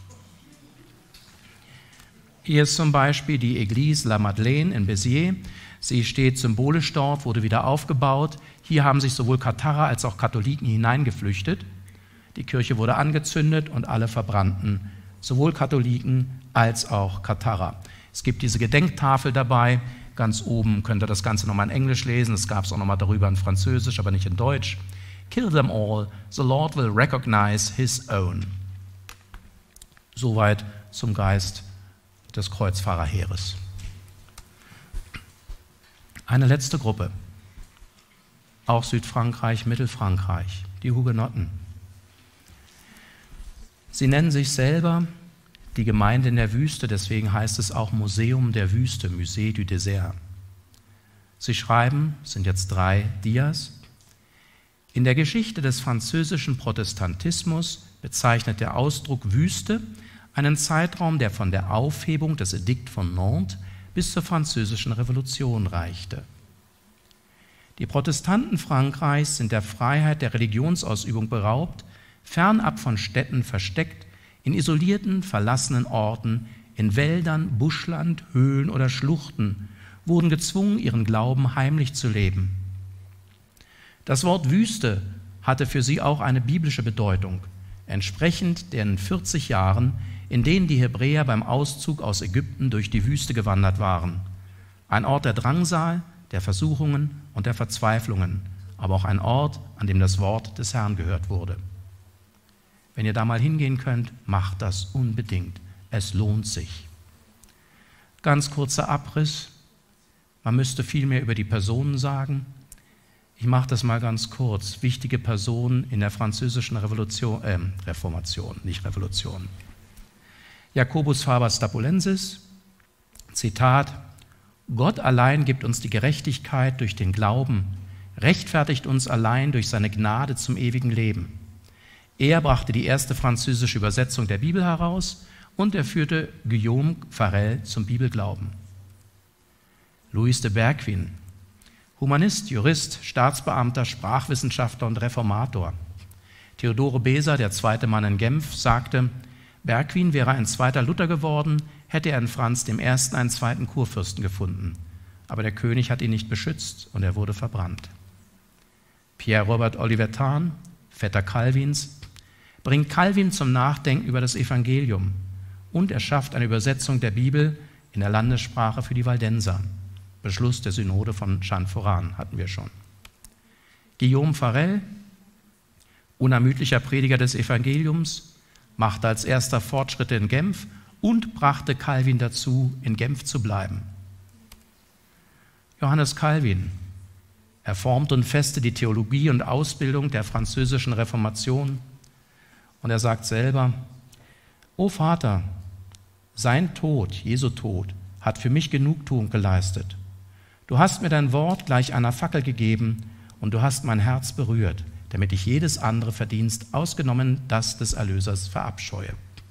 Hier ist zum Beispiel die Église La Madeleine in Béziers. Sie steht symbolisch dort, wurde wieder aufgebaut. Hier haben sich sowohl Katharer als auch Katholiken hineingeflüchtet. Die Kirche wurde angezündet und alle verbrannten, sowohl Katholiken als auch Katharer. Es gibt diese Gedenktafel dabei. Ganz oben könnt ihr das Ganze nochmal in Englisch lesen. Es gab es auch nochmal darüber in Französisch, aber nicht in Deutsch. Kill them all, the Lord will recognize his own. Soweit zum Geist des Kreuzfahrerheeres. Eine letzte Gruppe, auch Südfrankreich, Mittelfrankreich, die Hugenotten. Sie nennen sich selber die Gemeinde in der Wüste, deswegen heißt es auch Museum der Wüste, Musée du Désert. Sie schreiben, es sind jetzt 3 Dias, in der Geschichte des französischen Protestantismus bezeichnet der Ausdruck Wüste einen Zeitraum, der von der Aufhebung des Edikt von Nantes bis zur Französischen Revolution reichte. Die Protestanten Frankreichs sind der Freiheit der Religionsausübung beraubt, fernab von Städten versteckt, in isolierten, verlassenen Orten, in Wäldern, Buschland, Höhlen oder Schluchten, wurden gezwungen, ihren Glauben heimlich zu leben. Das Wort Wüste hatte für sie auch eine biblische Bedeutung, entsprechend den 40 Jahren, in denen die Hebräer beim Auszug aus Ägypten durch die Wüste gewandert waren. Ein Ort der Drangsal, der Versuchungen und der Verzweiflungen, aber auch ein Ort, an dem das Wort des Herrn gehört wurde. Wenn ihr da mal hingehen könnt, macht das unbedingt. Es lohnt sich. Ganz kurzer Abriss. Man müsste viel mehr über die Personen sagen. Ich mache das mal ganz kurz. Wichtige Personen in der französischen Reformation, nicht Revolution. Jacobus Faber Stapulensis, Zitat: Gott allein gibt uns die Gerechtigkeit durch den Glauben, rechtfertigt uns allein durch seine Gnade zum ewigen Leben. Er brachte die erste französische Übersetzung der Bibel heraus und er führte Guillaume Farel zum Bibelglauben. Louis de Berquin, Humanist, Jurist, Staatsbeamter, Sprachwissenschaftler und Reformator. Theodore Beza, der zweite Mann in Genf, sagte, Berquin wäre ein zweiter Luther geworden, hätte er in Franz I. einen zweiten Kurfürsten gefunden. Aber der König hat ihn nicht beschützt und er wurde verbrannt. Pierre Robert Olivetan, Vetter Calvins, bringt Calvin zum Nachdenken über das Evangelium und er schafft eine Übersetzung der Bibel in der Landessprache für die Waldenser. Beschluss der Synode von Chanforan hatten wir schon. Guillaume Farel, unermüdlicher Prediger des Evangeliums, machte als erster Fortschritte in Genf und brachte Calvin dazu, in Genf zu bleiben. Johannes Calvin, er formte und festigte die Theologie und Ausbildung der französischen Reformation und er sagt selber, O Vater, sein Tod, Jesu Tod, hat für mich Genugtuung geleistet. Du hast mir dein Wort gleich einer Fackel gegeben und du hast mein Herz berührt, damit ich jedes andere Verdienst, ausgenommen das des Erlösers, verabscheue.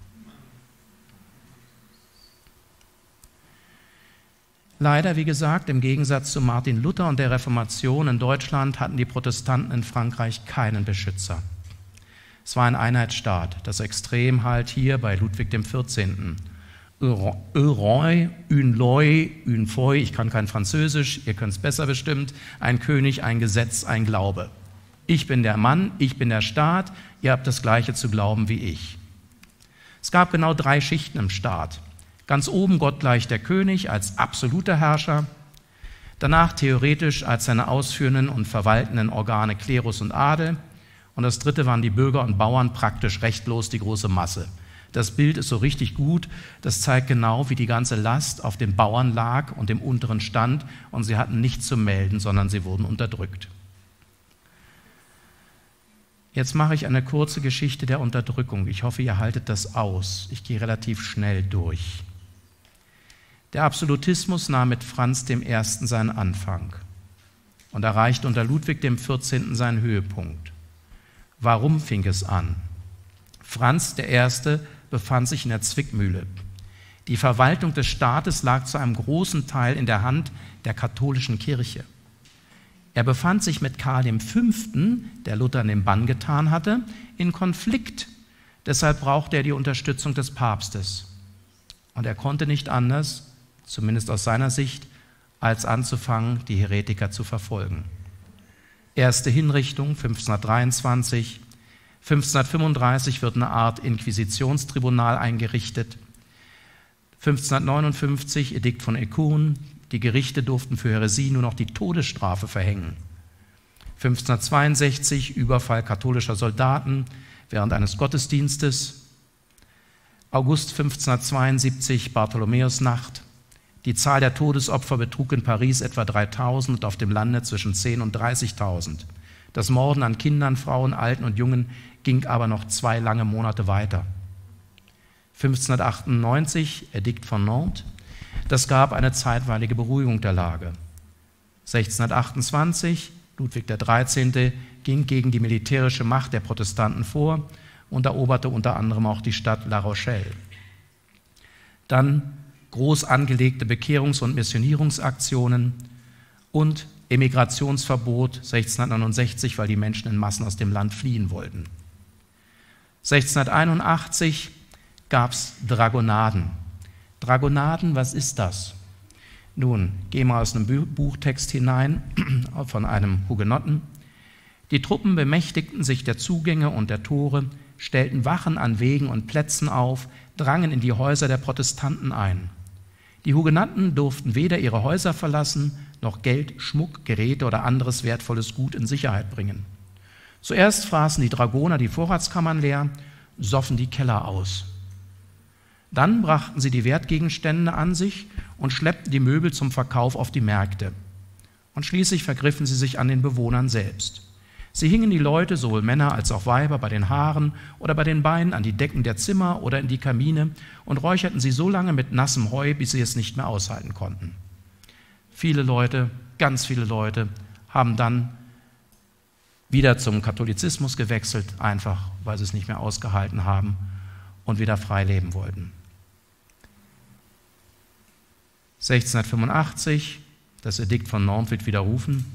Leider, wie gesagt, im Gegensatz zu Martin Luther und der Reformation in Deutschland hatten die Protestanten in Frankreich keinen Beschützer. Es war ein Einheitsstaat, das Extrem halt hier bei Ludwig XIV. Un roi, une loi, une foi, ich kann kein Französisch, ihr könnt es besser bestimmt, ein König, ein Gesetz, ein Glaube. Ich bin der Mann, ich bin der Staat, ihr habt das Gleiche zu glauben wie ich. Es gab genau 3 Schichten im Staat. Ganz oben gottgleich der König als absoluter Herrscher, danach theoretisch als seine ausführenden und verwaltenden Organe Klerus und Adel und das dritte waren die Bürger und Bauern, praktisch rechtlos die große Masse. Das Bild ist so richtig gut, das zeigt genau, wie die ganze Last auf den Bauern lag und dem unteren Stand und sie hatten nichts zu melden, sondern sie wurden unterdrückt. Jetzt mache ich eine kurze Geschichte der Unterdrückung. Ich hoffe, ihr haltet das aus. Ich gehe relativ schnell durch. Der Absolutismus nahm mit Franz I. seinen Anfang und erreichte unter Ludwig XIV. Seinen Höhepunkt. Warum fing es an? Franz I. befand sich in der Zwickmühle. Die Verwaltung des Staates lag zu einem großen Teil in der Hand der katholischen Kirche. Er befand sich mit Karl V., der Luther in den Bann getan hatte, in Konflikt. Deshalb brauchte er die Unterstützung des Papstes. Und er konnte nicht anders, zumindest aus seiner Sicht, als anzufangen, die Heretiker zu verfolgen. Erste Hinrichtung 1523, 1535 wird eine Art Inquisitionstribunal eingerichtet. 1559 Edikt von Écouen, die Gerichte durften für Häresie nur noch die Todesstrafe verhängen. 1562 Überfall katholischer Soldaten während eines Gottesdienstes. August 1572 Bartholomäusnacht. Die Zahl der Todesopfer betrug in Paris etwa 3000 und auf dem Lande zwischen 10.000 und 30.000. Das Morden an Kindern, Frauen, Alten und Jungen ging aber noch 2 lange Monate weiter. 1598 Edikt von Nantes. Das gab eine zeitweilige Beruhigung der Lage. 1628 Ludwig XIII. Ging gegen die militärische Macht der Protestanten vor und eroberte unter anderem auch die Stadt La Rochelle. Dann groß angelegte Bekehrungs- und Missionierungsaktionen und Emigrationsverbot 1669, weil die Menschen in Massen aus dem Land fliehen wollten. 1681 gab es Dragonaden. Dragonaden, was ist das? Nun, gehen wir aus einem Buchtext hinein von einem Hugenotten. Die Truppen bemächtigten sich der Zugänge und der Tore, stellten Wachen an Wegen und Plätzen auf, drangen in die Häuser der Protestanten ein. Die Hugenotten durften weder ihre Häuser verlassen, noch Geld, Schmuck, Geräte oder anderes wertvolles Gut in Sicherheit bringen. Zuerst fraßen die Dragoner die Vorratskammern leer, soffen die Keller aus. Dann brachten sie die Wertgegenstände an sich und schleppten die Möbel zum Verkauf auf die Märkte. Und schließlich vergriffen sie sich an den Bewohnern selbst. Sie hingen die Leute, sowohl Männer als auch Weiber, bei den Haaren oder bei den Beinen an die Decken der Zimmer oder in die Kamine und räucherten sie so lange mit nassem Heu, bis sie es nicht mehr aushalten konnten. Viele Leute, ganz viele Leute, haben dann wieder zum Katholizismus gewechselt, einfach weil sie es nicht mehr ausgehalten haben und wieder frei leben wollten. 1685, das Edikt von Nantes wird widerrufen.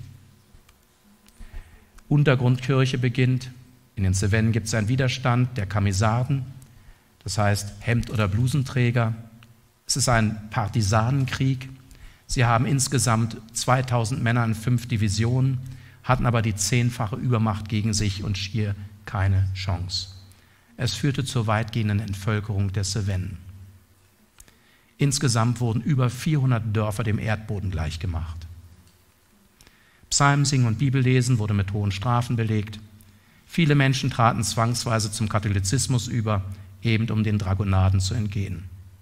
Untergrundkirche beginnt. In den Cevennen gibt es einen Widerstand der Camisarden, das heißt Hemd- oder Blusenträger. Es ist ein Partisanenkrieg. Sie haben insgesamt 2000 Männer in 5 Divisionen, hatten aber die 10-fache Übermacht gegen sich und schier keine Chance. Es führte zur weitgehenden Entvölkerung der Cevennen. Insgesamt wurden über 400 Dörfer dem Erdboden gleichgemacht. Psalmsingen und Bibellesen wurde mit hohen Strafen belegt. Viele Menschen traten zwangsweise zum Katholizismus über, eben um den Dragonaden zu entgehen.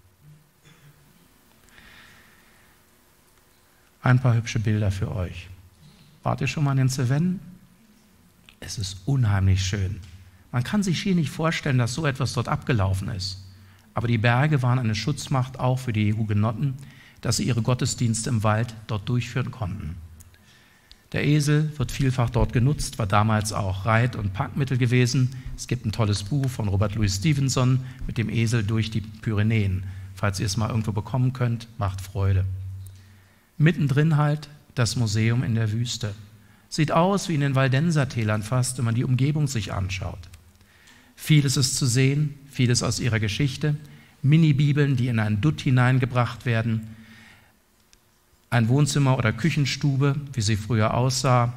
Ein paar hübsche Bilder für euch. Wart ihr schon mal in den Cevennen? Es ist unheimlich schön. Man kann sich hier nicht vorstellen, dass so etwas dort abgelaufen ist. Aber die Berge waren eine Schutzmacht auch für die Hugenotten, dass sie ihre Gottesdienste im Wald dort durchführen konnten. Der Esel wird vielfach dort genutzt, war damals auch Reit- und Packmittel gewesen. Es gibt ein tolles Buch von Robert Louis Stevenson mit dem Esel durch die Pyrenäen. Falls ihr es mal irgendwo bekommen könnt, macht Freude. Mittendrin halt das Museum in der Wüste. Sieht aus wie in den Waldensertälern fast, wenn man die Umgebung sich anschaut. Vieles ist zu sehen, vieles aus ihrer Geschichte. Mini-Bibeln, die in einen Dutt hineingebracht werden. Ein Wohnzimmer oder Küchenstube, wie sie früher aussah.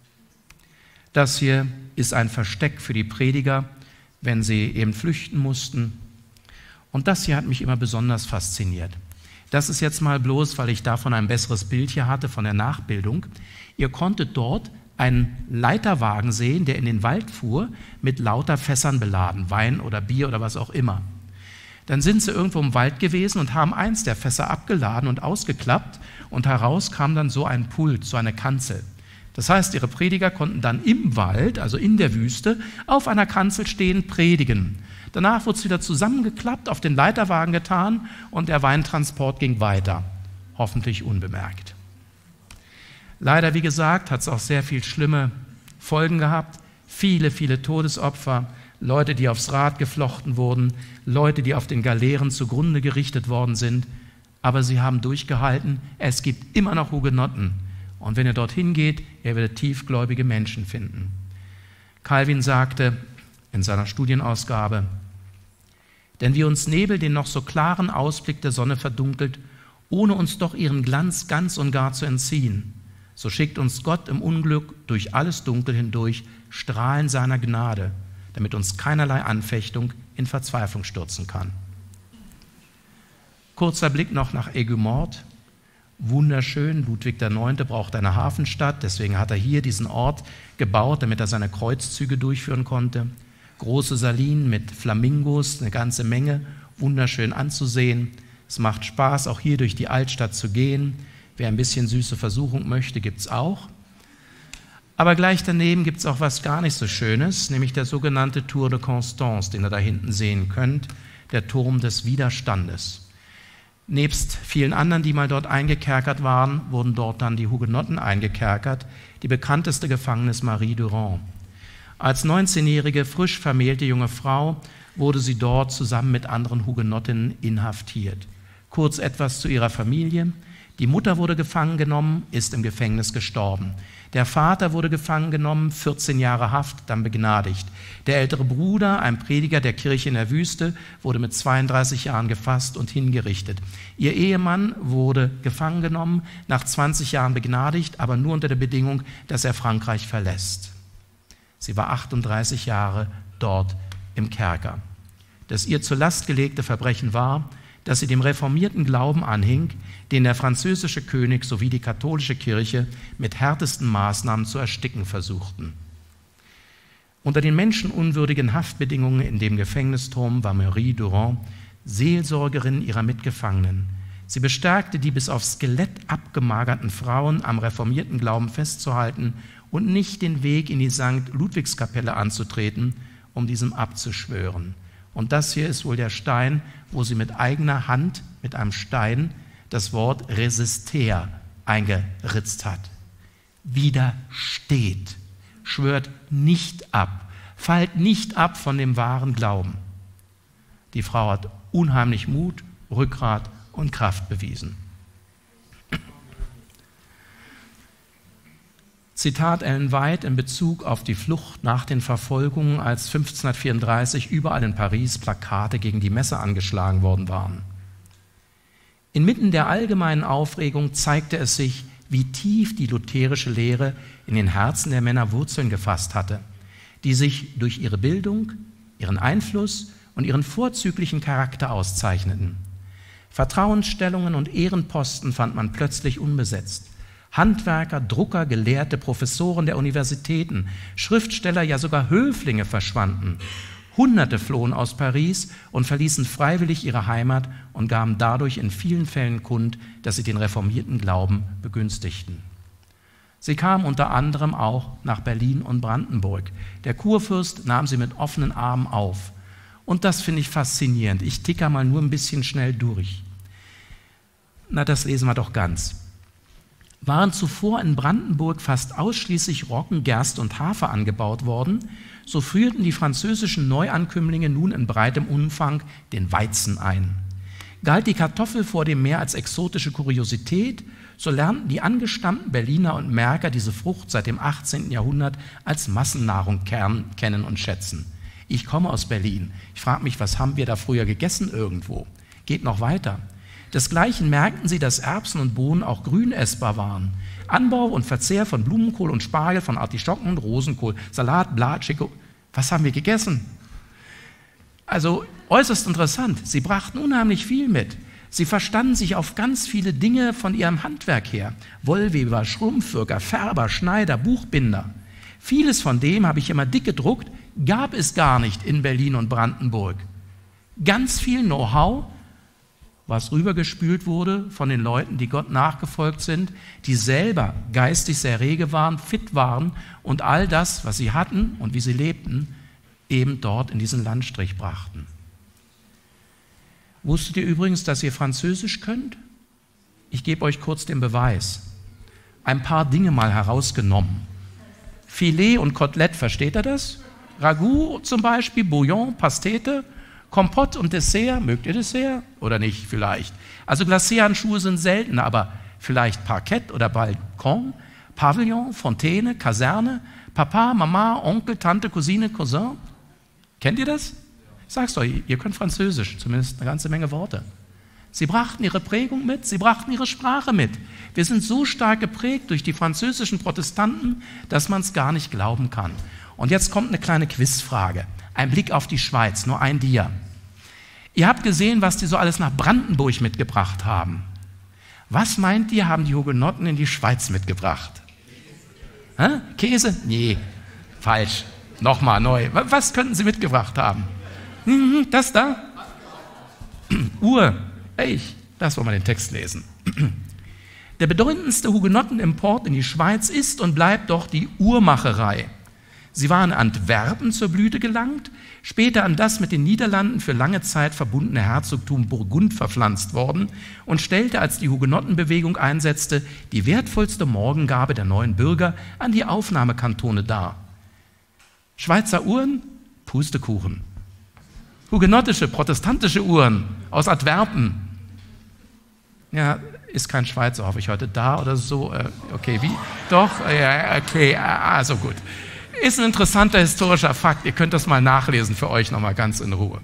Das hier ist ein Versteck für die Prediger, wenn sie eben flüchten mussten. Und das hier hat mich immer besonders fasziniert. Das ist jetzt mal bloß, weil ich davon ein besseres Bild hier hatte, von der Nachbildung. Ihr konntet dort einen Leiterwagen sehen, der in den Wald fuhr, mit lauter Fässern beladen, Wein oder Bier oder was auch immer. Dann sind sie irgendwo im Wald gewesen und haben eins der Fässer abgeladen und ausgeklappt und heraus kam dann so ein Pult, so eine Kanzel. Das heißt, ihre Prediger konnten dann im Wald, also in der Wüste, auf einer Kanzel stehen, predigen. Danach wurde es wieder zusammengeklappt, auf den Leiterwagen getan und der Weintransport ging weiter, hoffentlich unbemerkt. Leider, wie gesagt, hat es auch sehr viel schlimme Folgen gehabt. Viele, viele Todesopfer, Leute, die aufs Rad geflochten wurden, Leute, die auf den Galeeren zugrunde gerichtet worden sind. Aber sie haben durchgehalten. Es gibt immer noch Hugenotten. Und wenn ihr dorthin geht, ihr werdet tiefgläubige Menschen finden. Calvin sagte in seiner Studienausgabe: Denn wie uns Nebel den noch so klaren Ausblick der Sonne verdunkelt, ohne uns doch ihren Glanz ganz und gar zu entziehen, so schickt uns Gott im Unglück durch alles Dunkel hindurch Strahlen seiner Gnade, damit uns keinerlei Anfechtung in Verzweiflung stürzen kann. Kurzer Blick noch nach Aigues-Mortes. Wunderschön, Ludwig IX. Braucht eine Hafenstadt, deswegen hat er hier diesen Ort gebaut, damit er seine Kreuzzüge durchführen konnte. Große Salinen mit Flamingos, eine ganze Menge, wunderschön anzusehen. Es macht Spaß, auch hier durch die Altstadt zu gehen. Wer ein bisschen süße Versuchung möchte, gibt es auch. Aber gleich daneben gibt es auch was gar nicht so Schönes, nämlich der sogenannte Tour de Constance, den ihr da hinten sehen könnt, der Turm des Widerstandes. Nebst vielen anderen, die mal dort eingekerkert waren, wurden dort dann die Hugenotten eingekerkert. Die bekannteste Gefangene ist Marie Durand. Als 19-jährige, frisch vermählte junge Frau wurde sie dort zusammen mit anderen Hugenottinnen inhaftiert. Kurz etwas zu ihrer Familie. Die Mutter wurde gefangen genommen, ist im Gefängnis gestorben. Der Vater wurde gefangen genommen, 14 Jahre Haft, dann begnadigt. Der ältere Bruder, ein Prediger der Kirche in der Wüste, wurde mit 32 Jahren gefasst und hingerichtet. Ihr Ehemann wurde gefangen genommen, nach 20 Jahren begnadigt, aber nur unter der Bedingung, dass er Frankreich verlässt. Sie war 38 Jahre dort im Kerker. Das ihr zur Last gelegte Verbrechen war, dass sie dem reformierten Glauben anhing, den der französische König sowie die katholische Kirche mit härtesten Maßnahmen zu ersticken versuchten. Unter den menschenunwürdigen Haftbedingungen in dem Gefängnisturm war Marie Durand Seelsorgerin ihrer Mitgefangenen. Sie bestärkte die bis aufs Skelett abgemagerten Frauen, am reformierten Glauben festzuhalten und nicht den Weg in die St. Ludwigskapelle anzutreten, um diesem abzuschwören. Und das hier ist wohl der Stein, wo sie mit eigener Hand, mit einem Stein, das Wort Resister eingeritzt hat. Widersteht, schwört nicht ab, fallt nicht ab von dem wahren Glauben. Die Frau hat unheimlich Mut, Rückgrat und Kraft bewiesen. Zitat Ellen White in Bezug auf die Flucht nach den Verfolgungen, als 1534 überall in Paris Plakate gegen die Messe angeschlagen worden waren. Inmitten der allgemeinen Aufregung zeigte es sich, wie tief die lutherische Lehre in den Herzen der Männer Wurzeln gefasst hatte, die sich durch ihre Bildung, ihren Einfluss und ihren vorzüglichen Charakter auszeichneten. Vertrauensstellungen und Ehrenposten fand man plötzlich unbesetzt. Handwerker, Drucker, Gelehrte, Professoren der Universitäten, Schriftsteller, ja sogar Höflinge verschwanden. Hunderte flohen aus Paris und verließen freiwillig ihre Heimat und gaben dadurch in vielen Fällen kund, dass sie den reformierten Glauben begünstigten. Sie kamen unter anderem auch nach Berlin und Brandenburg. Der Kurfürst nahm sie mit offenen Armen auf. Und das finde ich faszinierend. Ich ticker mal nur ein bisschen schnell durch. Na, das lesen wir doch ganz. Waren zuvor in Brandenburg fast ausschließlich Roggen, Gerste und Hafer angebaut worden, so führten die französischen Neuankömmlinge nun in breitem Umfang den Weizen ein. Galt die Kartoffel vor dem Meer als exotische Kuriosität, so lernten die angestammten Berliner und Märker diese Frucht seit dem 18. Jahrhundert als Massennahrung kennen und schätzen. Ich komme aus Berlin. Ich frage mich, was haben wir da früher gegessen irgendwo? Geht noch weiter. Desgleichen merkten sie, dass Erbsen und Bohnen auch grün essbar waren. Anbau und Verzehr von Blumenkohl und Spargel, von Artischocken und Rosenkohl, Salat, Blatt, Chico. Was haben wir gegessen? Also äußerst interessant. Sie brachten unheimlich viel mit. Sie verstanden sich auf ganz viele Dinge von ihrem Handwerk her. Wollweber, Schrumpfwirker, Färber, Schneider, Buchbinder. Vieles von dem, habe ich immer dick gedruckt, gab es gar nicht in Berlin und Brandenburg. Ganz viel Know-how, was rübergespült wurde von den Leuten, die Gott nachgefolgt sind, die selber geistig sehr rege waren, fit waren und all das, was sie hatten und wie sie lebten, eben dort in diesen Landstrich brachten. Wusstet ihr übrigens, dass ihr Französisch könnt? Ich gebe euch kurz den Beweis. Ein paar Dinge mal herausgenommen. Filet und Kotelett, versteht ihr das? Ragout zum Beispiel, Bouillon, Pastete, Kompott und Dessert, mögt ihr Dessert oder nicht vielleicht? Also Glacé-Handschuhe sind selten, aber vielleicht Parkett oder Balkon, Pavillon, Fontäne, Kaserne, Papa, Mama, Onkel, Tante, Cousine, Cousin. Kennt ihr das? Ich sag's euch, ihr könnt Französisch, zumindest eine ganze Menge Worte. Sie brachten ihre Prägung mit, sie brachten ihre Sprache mit. Wir sind so stark geprägt durch die französischen Protestanten, dass man es gar nicht glauben kann. Und jetzt kommt eine kleine Quizfrage. Ein Blick auf die Schweiz, nur ein Dia. Ihr habt gesehen, was die so alles nach Brandenburg mitgebracht haben. Was meint ihr, haben die Hugenotten in die Schweiz mitgebracht? Käse? Nee, falsch. Nochmal neu. Was könnten sie mitgebracht haben? Das da? Uhr. Lass mal den Text lesen. Der bedeutendste Hugenottenimport in die Schweiz ist und bleibt doch die Uhrmacherei. Sie war in Antwerpen zur Blüte gelangt, später an das mit den Niederlanden für lange Zeit verbundene Herzogtum Burgund verpflanzt worden und stellte, als die Hugenottenbewegung einsetzte, die wertvollste Morgengabe der neuen Bürger an die Aufnahmekantone dar. Schweizer Uhren? Pustekuchen. Hugenottische, protestantische Uhren aus Antwerpen. Ja, ist kein Schweizer, hoffe ich, heute da oder so. Okay, wie? Doch? Ja, okay, also gut. Ist ein interessanter historischer Fakt. Ihr könnt das mal nachlesen für euch nochmal ganz in Ruhe.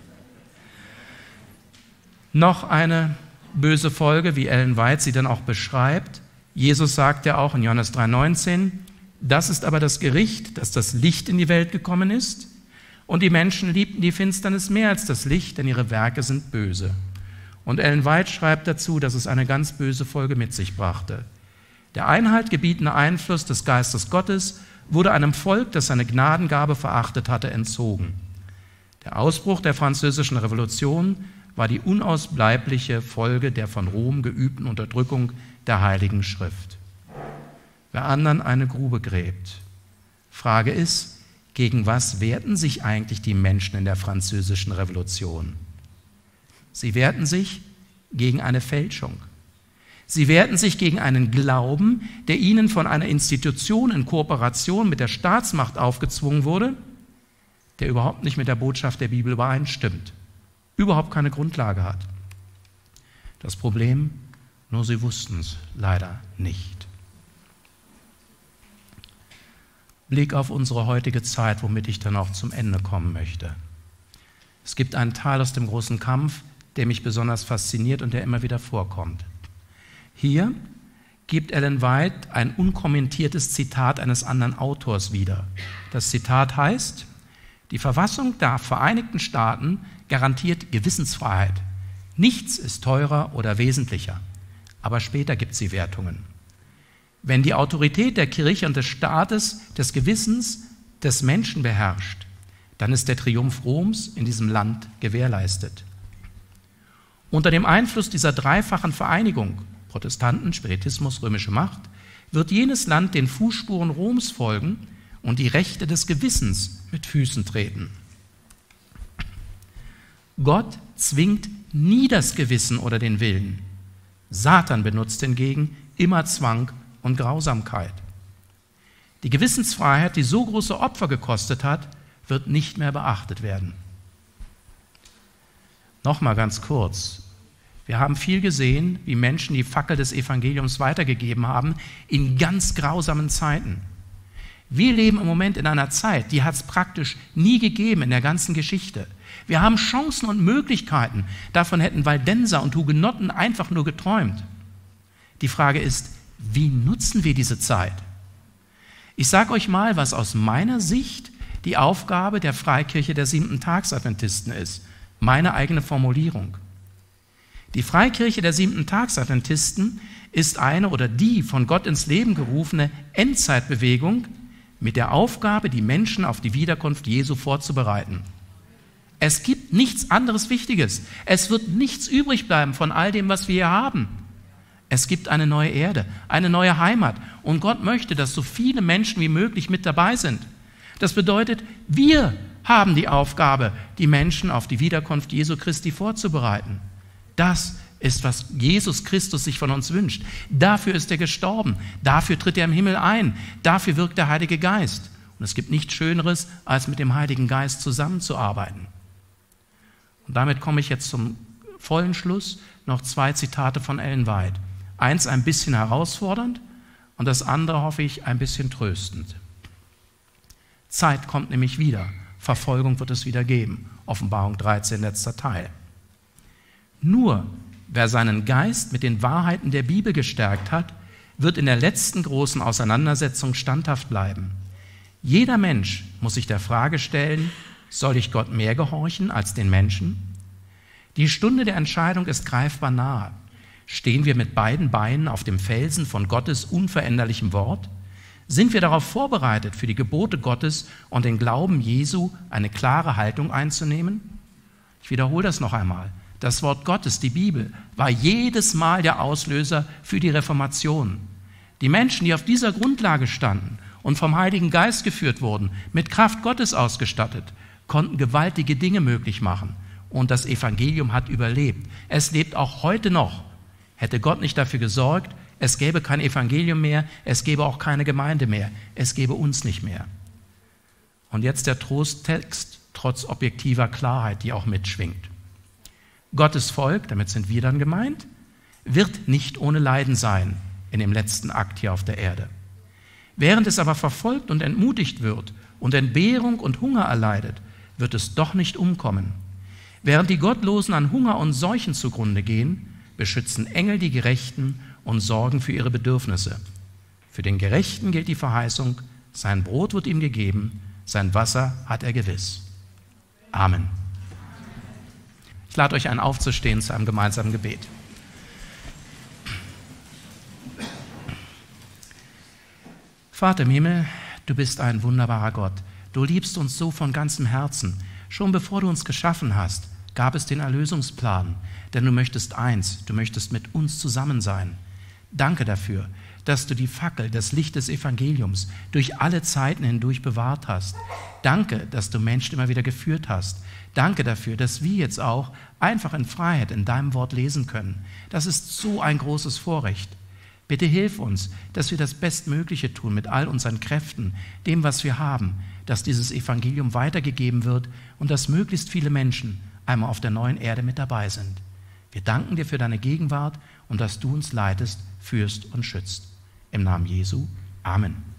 Noch eine böse Folge, wie Ellen White sie dann auch beschreibt. Jesus sagt ja auch in Johannes 3,19, das ist aber das Gericht, dass das Licht in die Welt gekommen ist und die Menschen liebten die Finsternis mehr als das Licht, denn ihre Werke sind böse. Und Ellen White schreibt dazu, dass es eine ganz böse Folge mit sich brachte. Der Einhalt gebietende Einfluss des Geistes Gottes wurde einem Volk, das seine Gnadengabe verachtet hatte, entzogen. Der Ausbruch der Französischen Revolution war die unausbleibliche Folge der von Rom geübten Unterdrückung der Heiligen Schrift. Wer anderen eine Grube gräbt. Frage ist, gegen was wehrten sich eigentlich die Menschen in der Französischen Revolution? Sie wehrten sich gegen eine Fälschung. Sie wehrten sich gegen einen Glauben, der ihnen von einer Institution in Kooperation mit der Staatsmacht aufgezwungen wurde, der überhaupt nicht mit der Botschaft der Bibel übereinstimmt, überhaupt keine Grundlage hat. Das Problem, nur sie wussten es leider nicht. Blick auf unsere heutige Zeit, womit ich dann auch zum Ende kommen möchte. Es gibt einen Teil aus dem großen Kampf, der mich besonders fasziniert und der immer wieder vorkommt. Hier gibt Ellen White ein unkommentiertes Zitat eines anderen Autors wieder. Das Zitat heißt, die Verfassung der Vereinigten Staaten garantiert Gewissensfreiheit. Nichts ist teurer oder wesentlicher, aber später gibt sie Wertungen. Wenn die Autorität der Kirche und des Staates des Gewissens des Menschen beherrscht, dann ist der Triumph Roms in diesem Land gewährleistet. Unter dem Einfluss dieser dreifachen Vereinigung, Protestanten, Spiritismus, römische Macht, wird jenes Land den Fußspuren Roms folgen und die Rechte des Gewissens mit Füßen treten. Gott zwingt nie das Gewissen oder den Willen. Satan benutzt hingegen immer Zwang und Grausamkeit. Die Gewissensfreiheit, die so große Opfer gekostet hat, wird nicht mehr beachtet werden. Nochmal ganz kurz. Wir haben viel gesehen, wie Menschen die Fackel des Evangeliums weitergegeben haben in ganz grausamen Zeiten. Wir leben im Moment in einer Zeit, die hat es praktisch nie gegeben in der ganzen Geschichte. Wir haben Chancen und Möglichkeiten. Davon hätten Waldenser und Hugenotten einfach nur geträumt. Die Frage ist, wie nutzen wir diese Zeit? Ich sage euch mal, was aus meiner Sicht die Aufgabe der Freikirche der Siebenten-Tags-Adventisten ist. Meine eigene Formulierung. Die Freikirche der Siebenten-Tags-Adventisten ist eine oder die von Gott ins Leben gerufene Endzeitbewegung mit der Aufgabe, die Menschen auf die Wiederkunft Jesu vorzubereiten. Es gibt nichts anderes Wichtiges. Es wird nichts übrig bleiben von all dem, was wir hier haben. Es gibt eine neue Erde, eine neue Heimat. Und Gott möchte, dass so viele Menschen wie möglich mit dabei sind. Das bedeutet, wir haben die Aufgabe, die Menschen auf die Wiederkunft Jesu Christi vorzubereiten. Das ist, was Jesus Christus sich von uns wünscht. Dafür ist er gestorben. Dafür tritt er im Himmel ein. Dafür wirkt der Heilige Geist. Und es gibt nichts Schöneres, als mit dem Heiligen Geist zusammenzuarbeiten. Und damit komme ich jetzt zum vollen Schluss. Noch 2 Zitate von Ellen White. Eins ein bisschen herausfordernd und das andere, hoffe ich, ein bisschen tröstend. Zeit kommt nämlich wieder. Verfolgung wird es wieder geben. Offenbarung 13, letzter Teil. Nur wer seinen Geist mit den Wahrheiten der Bibel gestärkt hat, wird in der letzten großen Auseinandersetzung standhaft bleiben. Jeder Mensch muss sich der Frage stellen, soll ich Gott mehr gehorchen als den Menschen? Die Stunde der Entscheidung ist greifbar nahe. Stehen wir mit beiden Beinen auf dem Felsen von Gottes unveränderlichem Wort? Sind wir darauf vorbereitet, für die Gebote Gottes und den Glauben Jesu eine klare Haltung einzunehmen? Ich wiederhole das noch einmal. Das Wort Gottes, die Bibel, war jedes Mal der Auslöser für die Reformation. Die Menschen, die auf dieser Grundlage standen und vom Heiligen Geist geführt wurden, mit Kraft Gottes ausgestattet, konnten gewaltige Dinge möglich machen. Und das Evangelium hat überlebt. Es lebt auch heute noch. Hätte Gott nicht dafür gesorgt, es gäbe kein Evangelium mehr, es gäbe auch keine Gemeinde mehr, es gäbe uns nicht mehr. Und jetzt der Trosttext, trotz objektiver Klarheit, die auch mitschwingt. Gottes Volk, damit sind wir dann gemeint, wird nicht ohne Leiden sein in dem letzten Akt hier auf der Erde. Während es aber verfolgt und entmutigt wird und Entbehrung und Hunger erleidet, wird es doch nicht umkommen. Während die Gottlosen an Hunger und Seuchen zugrunde gehen, beschützen Engel die Gerechten und sorgen für ihre Bedürfnisse. Für den Gerechten gilt die Verheißung, sein Brot wird ihm gegeben, sein Wasser hat er gewiss. Amen. Ich lade euch ein, aufzustehen zu einem gemeinsamen Gebet. Vater im Himmel, du bist ein wunderbarer Gott. Du liebst uns so von ganzem Herzen. Schon bevor du uns geschaffen hast, gab es den Erlösungsplan. Denn du möchtest eins, du möchtest mit uns zusammen sein. Danke dafür, dass du die Fackel, das Licht des Evangeliums durch alle Zeiten hindurch bewahrt hast. Danke, dass du Menschen immer wieder geführt hast. Danke dafür, dass wir jetzt auch einfach in Freiheit in deinem Wort lesen können. Das ist so ein großes Vorrecht. Bitte hilf uns, dass wir das Bestmögliche tun mit all unseren Kräften, dem, was wir haben, dass dieses Evangelium weitergegeben wird und dass möglichst viele Menschen einmal auf der neuen Erde mit dabei sind. Wir danken dir für deine Gegenwart und dass du uns leitest, führst und schützt. Im Namen Jesu. Amen.